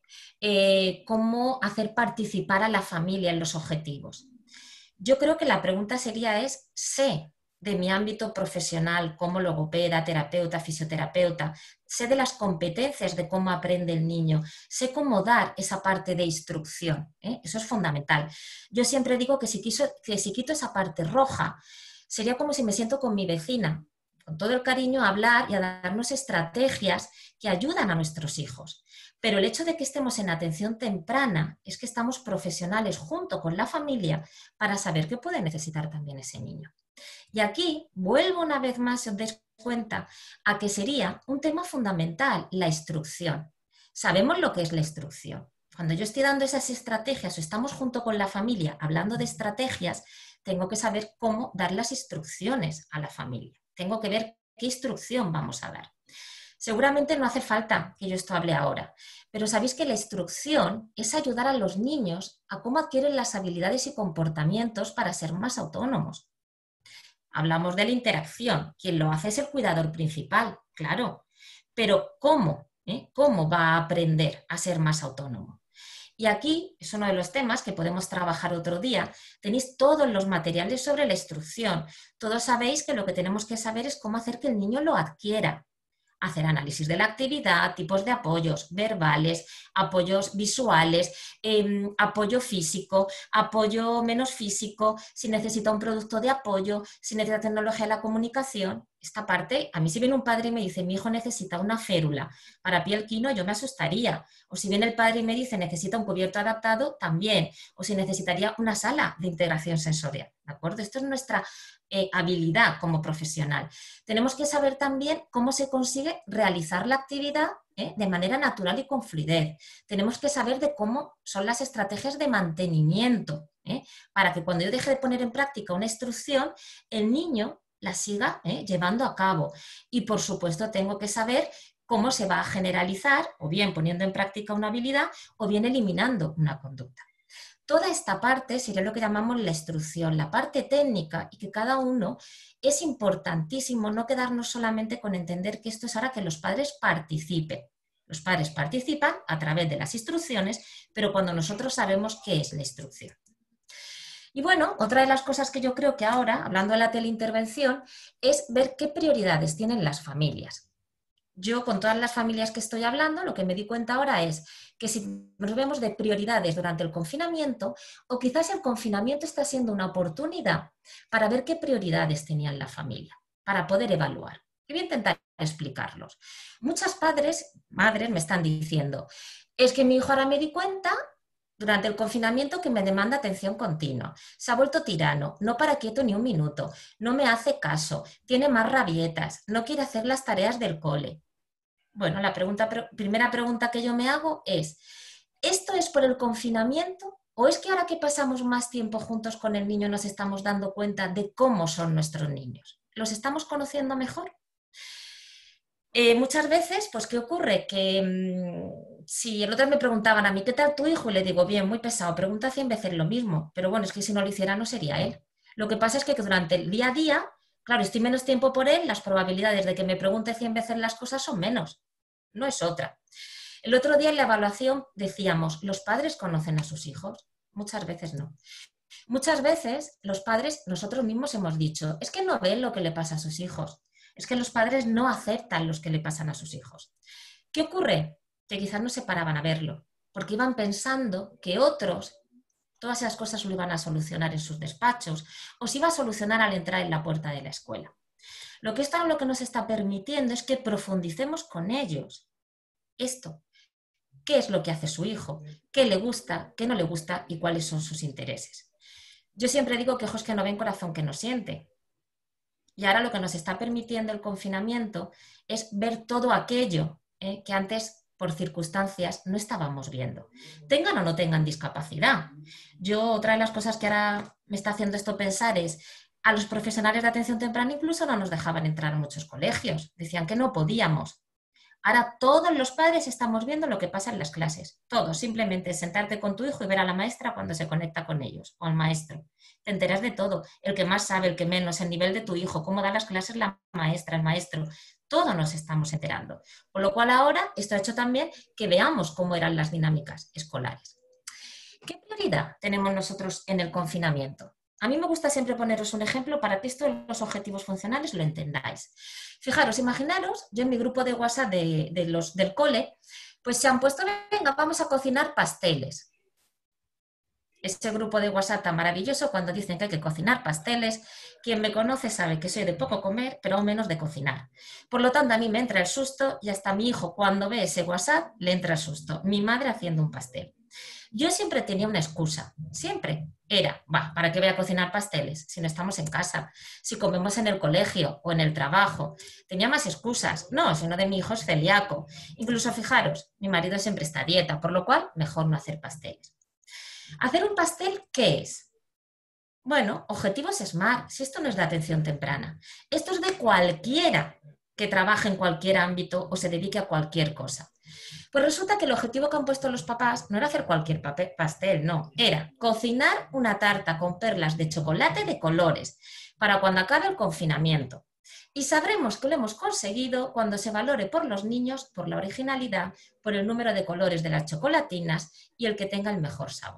[SPEAKER 2] eh, cómo hacer participar a la familia en los objetivos. Yo creo que la pregunta sería es, sé de mi ámbito profesional como logopeda, terapeuta, fisioterapeuta, sé de las competencias de cómo aprende el niño, sé cómo dar esa parte de instrucción, ¿eh? Eso es fundamental. Yo siempre digo que si, quiso, que si quito esa parte roja, sería como si me siento con mi vecina, con todo el cariño a hablar y a darnos estrategias que ayudan a nuestros hijos. Pero el hecho de que estemos en atención temprana es que estamos profesionales junto con la familia para saber qué puede necesitar también ese niño. Y aquí vuelvo una vez más, si os dais cuenta, a que sería un tema fundamental, la instrucción. Sabemos lo que es la instrucción. Cuando yo estoy dando esas estrategias o estamos junto con la familia hablando de estrategias, tengo que saber cómo dar las instrucciones a la familia. Tengo que ver qué instrucción vamos a dar. Seguramente no hace falta que yo esto hable ahora, pero sabéis que la instrucción es ayudar a los niños a cómo adquieren las habilidades y comportamientos para ser más autónomos. Hablamos de la interacción, quien lo hace es el cuidador principal, claro, pero ¿cómo? ¿Eh? ¿Cómo va a aprender a ser más autónomo? Y aquí es uno de los temas que podemos trabajar otro día. Tenéis todos los materiales sobre la instrucción. Todos sabéis que lo que tenemos que saber es cómo hacer que el niño lo adquiera. Hacer análisis de la actividad, tipos de apoyos verbales, apoyos visuales, eh, apoyo físico, apoyo menos físico, si necesita un producto de apoyo, si necesita tecnología de la comunicación. Esta parte, a mí si viene un padre y me dice, mi hijo necesita una férula para piel quino, yo me asustaría. O si viene el padre y me dice, necesita un cubierto adaptado, también. O si necesitaría una sala de integración sensorial. ¿De acuerdo? Esto es nuestra eh, habilidad como profesional. Tenemos que saber también cómo se consigue realizar la actividad ¿eh? de manera natural y con fluidez. Tenemos que saber de cómo son las estrategias de mantenimiento, ¿eh? para que cuando yo deje de poner en práctica una instrucción, el niño la siga ¿eh? llevando a cabo. Y por supuesto tengo que saber cómo se va a generalizar, o bien poniendo en práctica una habilidad, o bien eliminando una conducta. Toda esta parte sería lo que llamamos la instrucción, la parte técnica, y que cada uno es importantísimo no quedarnos solamente con entender que esto es ahora que los padres participen. Los padres participan a través de las instrucciones, pero cuando nosotros sabemos qué es la instrucción. Y bueno, otra de las cosas que yo creo que ahora, hablando de la teleintervención, es ver qué prioridades tienen las familias. Yo con todas las familias que estoy hablando, lo que me di cuenta ahora es que si nos vemos de prioridades durante el confinamiento, o quizás el confinamiento está siendo una oportunidad para ver qué prioridades tenían la familia, para poder evaluar. Y voy a intentar explicarlos. Muchas padres, madres me están diciendo, es que mi hijo ahora me di cuenta durante el confinamiento que me demanda atención continua, se ha vuelto tirano, no para quieto ni un minuto, no me hace caso, tiene más rabietas, no quiere hacer las tareas del cole. Bueno, la pregunta, primera pregunta que yo me hago es, ¿esto es por el confinamiento o es que ahora que pasamos más tiempo juntos con el niño nos estamos dando cuenta de cómo son nuestros niños? ¿Los estamos conociendo mejor? Eh, muchas veces, pues, ¿qué ocurre? Que mmm, si el otro me preguntaban a mí, ¿qué tal tu hijo? Y le digo, bien, muy pesado, pregunta cien veces lo mismo, pero bueno, es que si no lo hiciera no sería él. Lo que pasa es que durante el día a día, claro, estoy menos tiempo por él, las probabilidades de que me pregunte cien veces las cosas son menos, no es otra. El otro día en la evaluación decíamos, ¿los padres conocen a sus hijos? Muchas veces no. Muchas veces los padres, nosotros mismos hemos dicho, es que no ven lo que le pasa a sus hijos. Es que los padres no aceptan los que le pasan a sus hijos. ¿Qué ocurre? Que quizás no se paraban a verlo, porque iban pensando que otros todas esas cosas lo iban a solucionar en sus despachos o se iba a solucionar al entrar en la puerta de la escuela. Lo que esto lo que nos está permitiendo es que profundicemos con ellos esto. ¿Qué es lo que hace su hijo? ¿Qué le gusta? ¿Qué no le gusta? ¿Y cuáles son sus intereses? Yo siempre digo que ojos que no ven, corazón que no siente. Y ahora lo que nos está permitiendo el confinamiento es ver todo aquello ¿eh? que antes, por circunstancias, no estábamos viendo. Tengan o no tengan discapacidad. Yo, otra de las cosas que ahora me está haciendo esto pensar es, a los profesionales de atención temprana incluso no nos dejaban entrar a muchos colegios. Decían que no podíamos. Ahora todos los padres estamos viendo lo que pasa en las clases. Todos, simplemente sentarte con tu hijo y ver a la maestra cuando se conecta con ellos, o al maestro. Te enteras de todo, el que más sabe, el que menos, el nivel de tu hijo, cómo da las clases la maestra, el maestro. Todos nos estamos enterando. Por lo cual ahora esto ha hecho también que veamos cómo eran las dinámicas escolares. ¿Qué prioridad tenemos nosotros en el confinamiento? A mí me gusta siempre poneros un ejemplo para que esto de los objetivos funcionales lo entendáis. Fijaros, imaginaros, yo en mi grupo de WhatsApp de, de los, del cole, pues se han puesto, venga, vamos a cocinar pasteles. Ese grupo de WhatsApp tan maravilloso cuando dicen que hay que cocinar pasteles, quien me conoce sabe que soy de poco comer, pero aún menos de cocinar. Por lo tanto, a mí me entra el susto y hasta mi hijo cuando ve ese WhatsApp le entra el susto. Mi madre haciendo un pastel. Yo siempre tenía una excusa, siempre. Era, va, ¿para qué voy a cocinar pasteles si no estamos en casa? Si comemos en el colegio o en el trabajo. Tenía más excusas. No, si uno de mis hijos es celíaco. Incluso, fijaros, mi marido siempre está a dieta, por lo cual, mejor no hacer pasteles. ¿Hacer un pastel qué es? Bueno, objetivos SMART, si esto no es de atención temprana. Esto es de cualquiera que trabaje en cualquier ámbito o se dedique a cualquier cosa. Pues resulta que el objetivo que han puesto los papás no era hacer cualquier pastel, no, era cocinar una tarta con perlas de chocolate de colores para cuando acabe el confinamiento. Y sabremos que lo hemos conseguido cuando se valore por los niños, por la originalidad, por el número de colores de las chocolatinas y el que tenga el mejor sabor.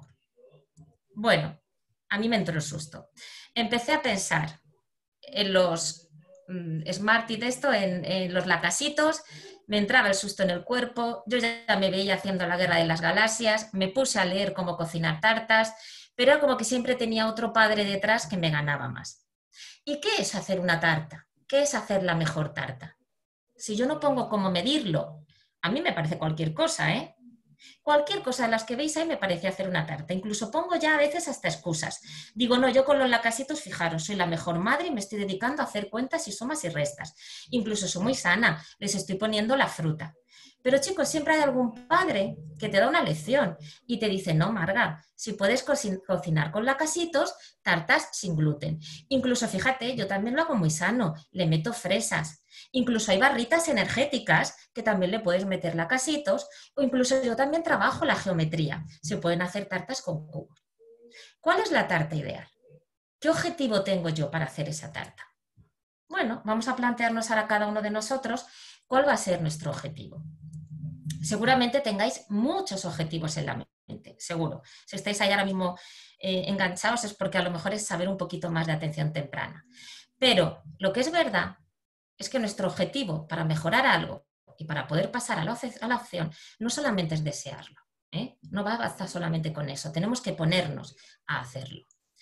[SPEAKER 2] Bueno, a mí me entró el susto. Empecé a pensar en los mmm, Smarty de esto, en, en los lacasitos. Me entraba el susto en el cuerpo, yo ya me veía haciendo la guerra de las galaxias, me puse a leer cómo cocinar tartas, pero era como que siempre tenía otro padre detrás que me ganaba más. ¿Y qué es hacer una tarta? ¿Qué es hacer la mejor tarta? Si yo no pongo cómo medirlo, a mí me parece cualquier cosa, ¿eh? Cualquier cosa de las que veis ahí me parece hacer una tarta. Incluso pongo ya a veces hasta excusas. Digo, no, yo con los lacasitos, fijaros, soy la mejor madre y me estoy dedicando a hacer cuentas y sumas y restas. Incluso soy muy sana, les estoy poniendo la fruta. Pero chicos, siempre hay algún padre que te da una lección y te dice, no, Marga, si puedes co cocinar con lacasitos, tartas sin gluten. Incluso, fíjate, yo también lo hago muy sano, le meto fresas. Incluso hay barritas energéticas que también le puedes meter lacasitos, o incluso yo también trabajo la geometría. Se pueden hacer tartas con cubos. ¿Cuál es la tarta ideal? ¿Qué objetivo tengo yo para hacer esa tarta? Bueno, vamos a plantearnos ahora cada uno de nosotros cuál va a ser nuestro objetivo. Seguramente tengáis muchos objetivos en la mente, seguro. Si estáis ahí ahora mismo eh, enganchados es porque a lo mejor es saber un poquito más de atención temprana. Pero lo que es verdad es que nuestro objetivo para mejorar algo y para poder pasar a la, a la opción no solamente es desearlo, ¿eh? No va a bastar solamente con eso, tenemos que ponernos a hacerlo.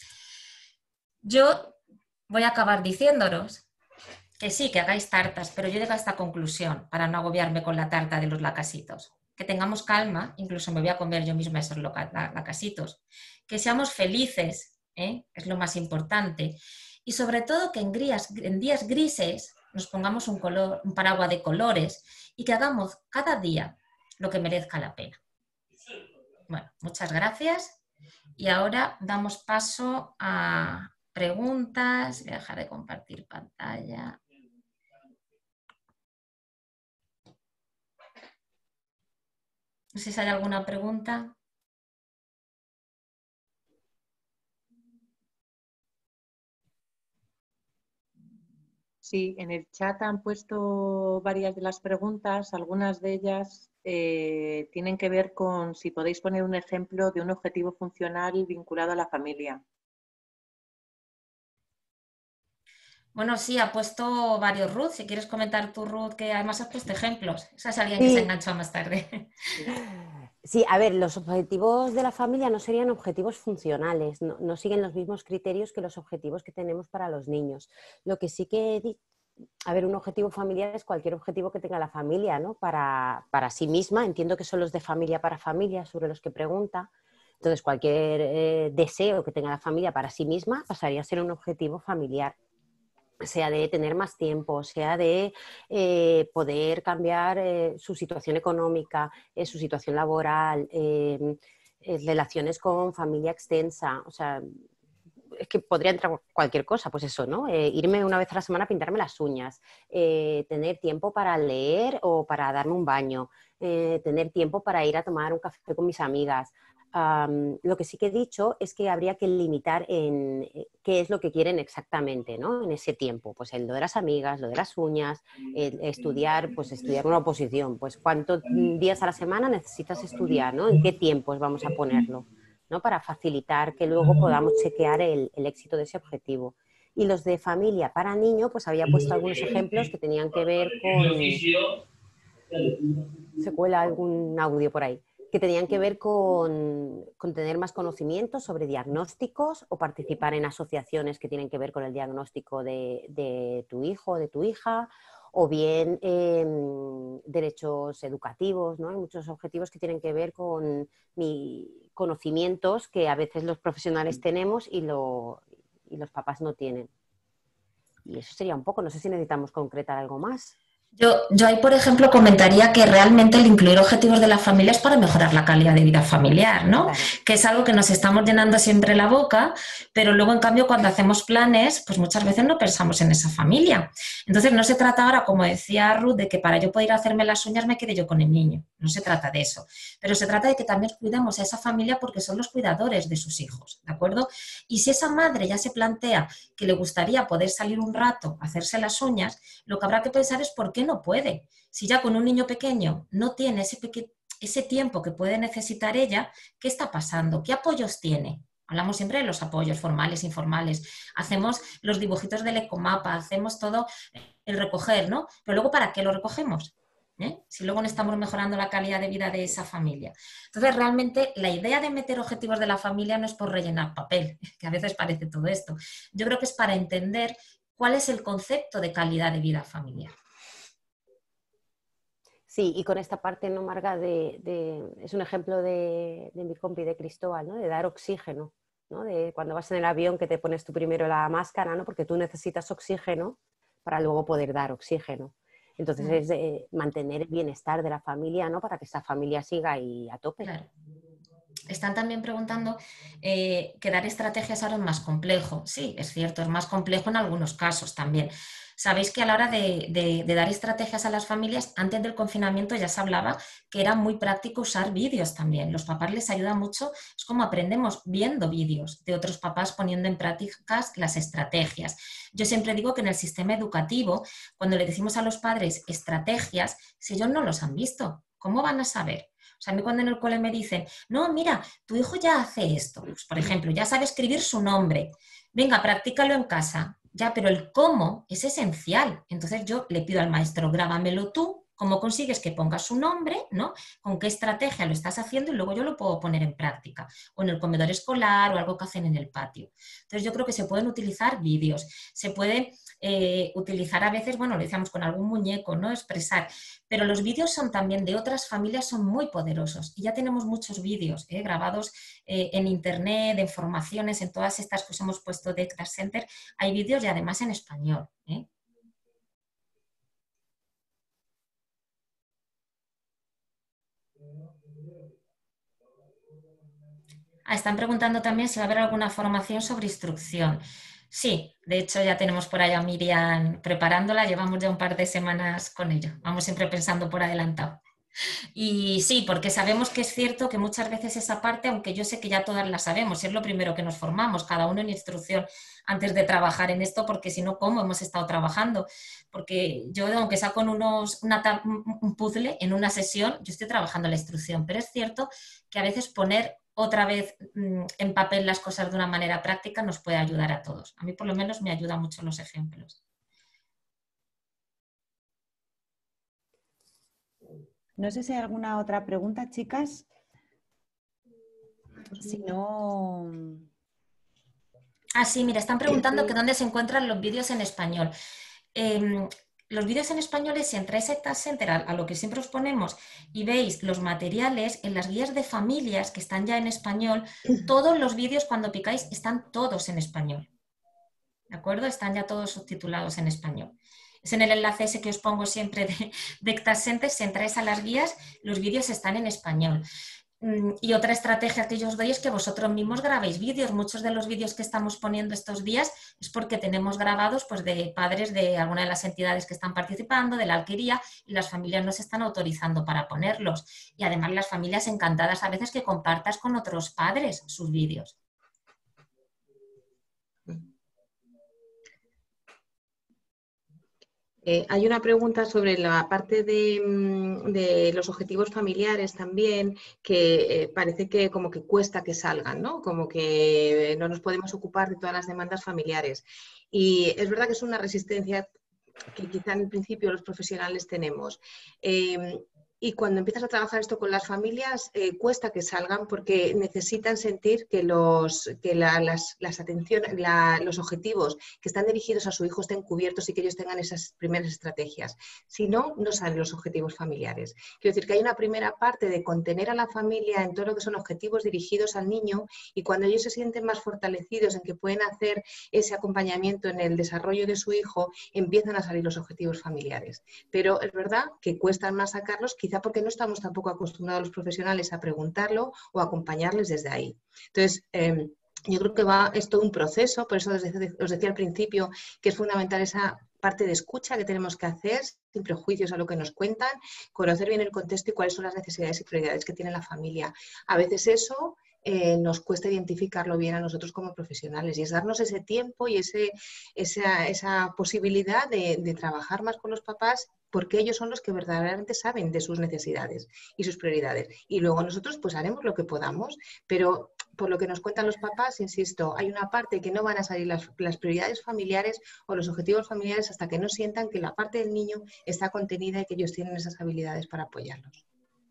[SPEAKER 2] Yo voy a acabar diciéndonos que sí, que hagáis tartas, pero yo llego a esta conclusión para no agobiarme con la tarta de los lacasitos. Que tengamos calma, incluso me voy a comer yo misma esos lacasitos. Que seamos felices, ¿eh? Es lo más importante. Y sobre todo que en, grías, en días grises nos pongamos un, color, un paraguas de colores y que hagamos cada día lo que merezca la pena. Bueno, muchas gracias. Y ahora damos paso a preguntas. Voy a dejar de compartir pantalla. No sé si hay alguna pregunta.
[SPEAKER 10] Sí, en el chat han puesto varias de las preguntas. Algunas de ellas eh, tienen que ver con si podéis poner un ejemplo de un objetivo funcional vinculado a la familia.
[SPEAKER 2] Bueno, sí, ha puesto varios Ruth. Si quieres comentar tú, Ruth, que además has puesto ejemplos. Esa es alguien
[SPEAKER 9] Sí.
[SPEAKER 2] que se enganchó más tarde.
[SPEAKER 9] Sí, a ver, los objetivos de la familia no serían objetivos funcionales, no, no siguen los mismos criterios que los objetivos que tenemos para los niños. Lo que sí que, di- a ver, un objetivo familiar es cualquier objetivo que tenga la familia, ¿no? Para, para sí misma, entiendo que son los de familia para familia sobre los que pregunta. Entonces, cualquier eh, deseo que tenga la familia para sí misma pasaría a ser un objetivo familiar. Sea de tener más tiempo, sea de eh, poder cambiar eh, su situación económica, eh, su situación laboral, eh, eh, relaciones con familia extensa, o sea, es que podría entrar cualquier cosa, pues eso, ¿no? Eh, irme una vez a la semana a pintarme las uñas, eh, tener tiempo para leer o para darme un baño, eh, tener tiempo para ir a tomar un café con mis amigas. Um, lo que sí que he dicho es que habría que limitar en eh, qué es lo que quieren exactamente, ¿no? En ese tiempo, pues el lo de las amigas, lo de las uñas, el estudiar, pues estudiar una oposición, pues cuántos días a la semana necesitas estudiar, ¿no? ¿En qué tiempos vamos a ponerlo? ¿No? Para facilitar que luego podamos chequear el, el éxito de ese objetivo. Y los de familia para niño, pues había puesto algunos ejemplos que tenían que ver con... Se cuela algún audio por ahí. Que tenían que ver con, con tener más conocimientos sobre diagnósticos o participar en asociaciones que tienen que ver con el diagnóstico de, de tu hijo o de tu hija, o bien eh, derechos educativos, ¿no? Hay muchos objetivos que tienen que ver con mi, conocimientos que a veces los profesionales tenemos y, lo, y los papás no tienen. Y eso sería un poco, no sé si necesitamos concretar algo más.
[SPEAKER 2] Yo, yo ahí, por ejemplo, comentaría que realmente el incluir objetivos de la familia es para mejorar la calidad de vida familiar, ¿no?
[SPEAKER 9] Claro.
[SPEAKER 2] Que es algo que nos estamos llenando siempre la boca, pero luego, en cambio, cuando hacemos planes, pues muchas veces no pensamos en esa familia. Entonces, no se trata ahora, como decía Ruth, de que para yo poder hacerme las uñas me quede yo con el niño. No se trata de eso. Pero se trata de que también cuidemos a esa familia porque son los cuidadores de sus hijos, ¿de acuerdo? Y si esa madre ya se plantea que le gustaría poder salir un rato a hacerse las uñas, lo que habrá que pensar es por qué no puede. Si ya con un niño pequeño no tiene ese, peque- ese tiempo que puede necesitar ella, ¿qué está pasando? ¿Qué apoyos tiene? Hablamos siempre de los apoyos formales, informales. Hacemos los dibujitos del ecomapa, hacemos todo el recoger, ¿no? Pero luego, ¿para qué lo recogemos? ¿Eh? Si luego no estamos mejorando la calidad de vida de esa familia. Entonces, realmente, la idea de meter objetivos de la familia no es por rellenar papel, que a veces parece todo esto. Yo creo que es para entender cuál es el concepto de calidad de vida familiar.
[SPEAKER 9] Sí, y con esta parte, ¿no, Marga? De, de, es un ejemplo de, de mi compi de Cristóbal, ¿no? De dar oxígeno, ¿no? De cuando vas en el avión que te pones tú primero la máscara, ¿no? Porque tú necesitas oxígeno para luego poder dar oxígeno. Entonces, claro, es de mantener el bienestar de la familia, ¿no? Para que esa familia siga ahí a tope.
[SPEAKER 2] Claro. Están también preguntando eh, que dar estrategias ahora es más complejo. Sí, es cierto, es más complejo en algunos casos también. Sabéis que a la hora de, de, de dar estrategias a las familias, antes del confinamiento ya se hablaba que era muy práctico usar vídeos también. Los papás les ayuda mucho, es como aprendemos viendo vídeos de otros papás poniendo en prácticas las estrategias. Yo siempre digo que en el sistema educativo, cuando le decimos a los padres estrategias, si ellos no los han visto, ¿cómo van a saber? O sea, a mí cuando en el cole me dicen, no, mira, tu hijo ya hace esto, pues, por ejemplo, ya sabe escribir su nombre, venga, practícalo en casa. Ya, pero el cómo es esencial. Entonces yo le pido al maestro, grábamelo tú, cómo consigues que ponga su nombre, ¿no? Con qué estrategia lo estás haciendo y luego yo lo puedo poner en práctica. O en el comedor escolar o algo que hacen en el patio. Entonces yo creo que se pueden utilizar vídeos, se puede eh, utilizar a veces, bueno, lo decíamos con algún muñeco, ¿no? Expresar. Pero los vídeos son también de otras familias, son muy poderosos. Y ya tenemos muchos vídeos ¿eh? grabados eh, en internet, en formaciones, en todas estas que os hemos puesto de Class Center. Hay vídeos y además en español. ¿eh? Ah, están preguntando también si va a haber alguna formación sobre instrucción. Sí, de hecho ya tenemos por ahí a Miriam preparándola, llevamos ya un par de semanas con ello. Vamos siempre pensando por adelantado. Y sí, porque sabemos que es cierto que muchas veces esa parte, aunque yo sé que ya todas la sabemos, es lo primero que nos formamos, cada uno en instrucción antes de trabajar en esto, porque si no, ¿cómo hemos estado trabajando? Porque yo, aunque sea con unos, una, un puzzle en una sesión, yo estoy trabajando la instrucción, pero es cierto que a veces poner otra vez en papel las cosas de una manera práctica nos puede ayudar a todos. A mí por lo menos me ayudan mucho los ejemplos.
[SPEAKER 1] No sé si hay alguna otra pregunta, chicas. Si no...
[SPEAKER 2] Ah, sí, mira, están preguntando que dónde se encuentran los vídeos en español. Eh, los vídeos en español es si entráis a Exact Center, a, a lo que siempre os ponemos, y veis los materiales en las guías de familias que están ya en español, todos los vídeos cuando picáis están todos en español. ¿De acuerdo? Están ya todos subtitulados en español. Es en el enlace ese que os pongo siempre de, de Exact Center, si entráis a las guías, los vídeos están en español. Y otra estrategia que yo os doy es que vosotros mismos grabéis vídeos. Muchos de los vídeos que estamos poniendo estos días es porque tenemos grabados pues, de padres de alguna de las entidades que están participando, de la alquería, y las familias nos están autorizando para ponerlos. Y además las familias encantadas a veces que compartas con otros padres sus vídeos.
[SPEAKER 3] Eh, hay una pregunta sobre la parte de, de los objetivos familiares también, que eh, parece que como que cuesta que salgan, ¿no? Como que no nos podemos ocupar de todas las demandas familiares. Y es verdad que es una resistencia que quizá en el principio los profesionales tenemos. Eh, Y cuando empiezas a trabajar esto con las familias, eh, cuesta que salgan porque necesitan sentir que los, que la, las, las atenciones, la, los objetivos que están dirigidos a su hijo estén cubiertos y que ellos tengan esas primeras estrategias. Si no, no salen los objetivos familiares. Quiero decir que hay una primera parte de contener a la familia en todo lo que son objetivos dirigidos al niño, y cuando ellos se sienten más fortalecidos en que pueden hacer ese acompañamiento en el desarrollo de su hijo, empiezan a salir los objetivos familiares. Pero es verdad que cuestan más sacarlos, quizá porque no estamos tampoco acostumbrados los profesionales a preguntarlo o a acompañarles desde ahí. Entonces, eh, yo creo que va, es todo un proceso, por eso os decía, os decía al principio que es fundamental esa parte de escucha que tenemos que hacer, sin prejuicios a lo que nos cuentan, conocer bien el contexto y cuáles son las necesidades y prioridades que tiene la familia. A veces eso eh, nos cuesta identificarlo bien a nosotros como profesionales, y es darnos ese tiempo y ese, esa, esa posibilidad de, de trabajar más con los papás, porque ellos son los que verdaderamente saben de sus necesidades y sus prioridades. Y luego nosotros pues haremos lo que podamos, pero por lo que nos cuentan los papás, insisto, hay una parte que no van a salir las, las prioridades familiares o los objetivos familiares hasta que no sientan que la parte del niño está contenida y que ellos tienen esas habilidades para apoyarlos.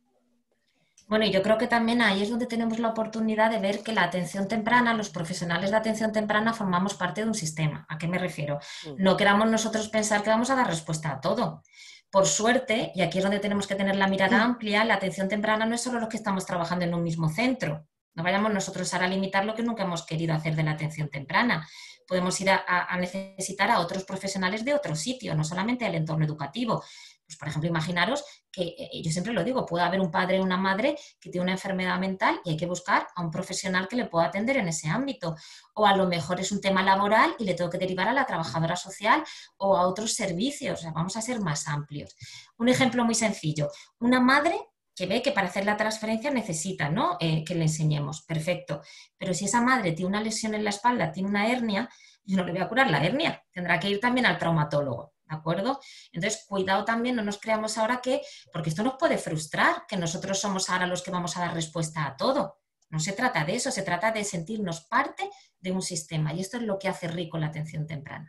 [SPEAKER 2] Bueno, y yo creo que también ahí es donde tenemos la oportunidad de ver que la atención temprana, los profesionales de atención temprana formamos parte de un sistema. ¿A qué me refiero? No queramos nosotros pensar que vamos a dar respuesta a todo. Por suerte, y aquí es donde tenemos que tener la mirada amplia, la atención temprana no es solo los que estamos trabajando en un mismo centro. No vayamos nosotros ahora a limitar lo que nunca hemos querido hacer de la atención temprana. Podemos ir a, a necesitar a otros profesionales de otro sitio, no solamente del entorno educativo. Pues, por ejemplo, imaginaros que, eh, yo siempre lo digo, puede haber un padre o una madre que tiene una enfermedad mental y hay que buscar a un profesional que le pueda atender en ese ámbito. O a lo mejor es un tema laboral y le tengo que derivar a la trabajadora social o a otros servicios. O sea, vamos a ser más amplios. Un ejemplo muy sencillo. Una madre que ve que para hacer la transferencia necesita, ¿no? eh, que le enseñemos. Perfecto. Pero si esa madre tiene una lesión en la espalda, tiene una hernia, yo no le voy a curar la hernia. Tendrá que ir también al traumatólogo. ¿De acuerdo? Entonces, cuidado también, no nos creamos ahora que, porque esto nos puede frustrar, que nosotros somos ahora los que vamos a dar respuesta a todo. No se trata de eso, se trata de sentirnos parte de un sistema, y esto es lo que hace rico la atención temprana.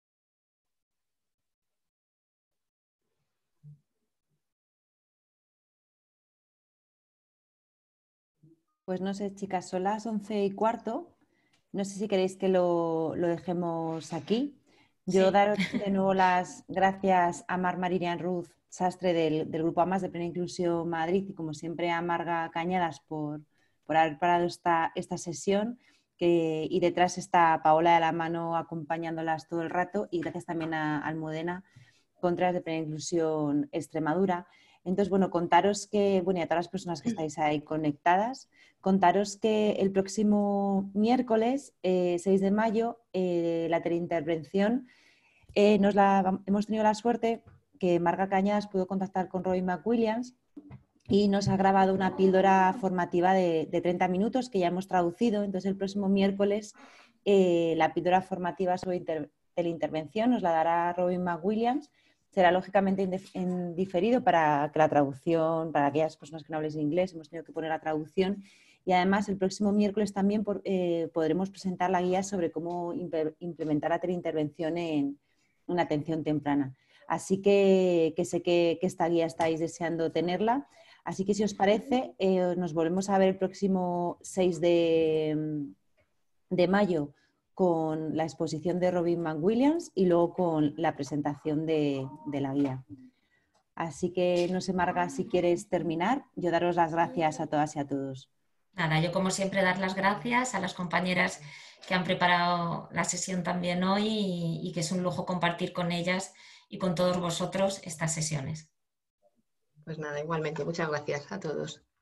[SPEAKER 1] Pues no sé, chicas, son las once y cuarto. No sé si queréis que lo, lo dejemos aquí. Yo
[SPEAKER 2] Sí.
[SPEAKER 1] daros de nuevo las gracias a Mar Maririan Ruth Sastre del, del Grupo AMAS de Plena Inclusión Madrid, y como siempre a Marga Cañadas por, por haber parado esta, esta sesión, que, y detrás está Paola de la Mano acompañándolas todo el rato, y gracias también a Almudena Contreras de Plena Inclusión Extremadura. Entonces, bueno, contaros que, bueno, y a todas las personas que estáis ahí conectadas, contaros que el próximo miércoles, eh, seis de mayo, eh, la teleintervención, eh, nos la, hemos tenido la suerte que Marga Cañadas pudo contactar con Robin McWilliams y nos ha grabado una píldora formativa de, de treinta minutos que ya hemos traducido. Entonces, el próximo miércoles, eh, la píldora formativa sobre inter, teleintervención nos la dará Robin McWilliams. Será lógicamente en diferido para que la traducción, para aquellas personas que no habléis inglés, hemos tenido que poner la traducción. Y además el próximo miércoles también por, eh, podremos presentar la guía sobre cómo implementar la teleintervención en una atención temprana. Así que, que sé que, que esta guía estáis deseando tenerla. Así que si os parece, eh, nos volvemos a ver el próximo seis de, de mayo con la exposición de Robin McWilliams y luego con la presentación de, de la guía. Así que no sé, Marga, si quieres terminar, yo daros las gracias a todas y a todos.
[SPEAKER 2] Nada, yo como siempre dar las gracias a las compañeras que han preparado la sesión también hoy y, y que es un lujo compartir con ellas y con todos vosotros estas sesiones.
[SPEAKER 3] Pues nada, igualmente, muchas gracias a todos.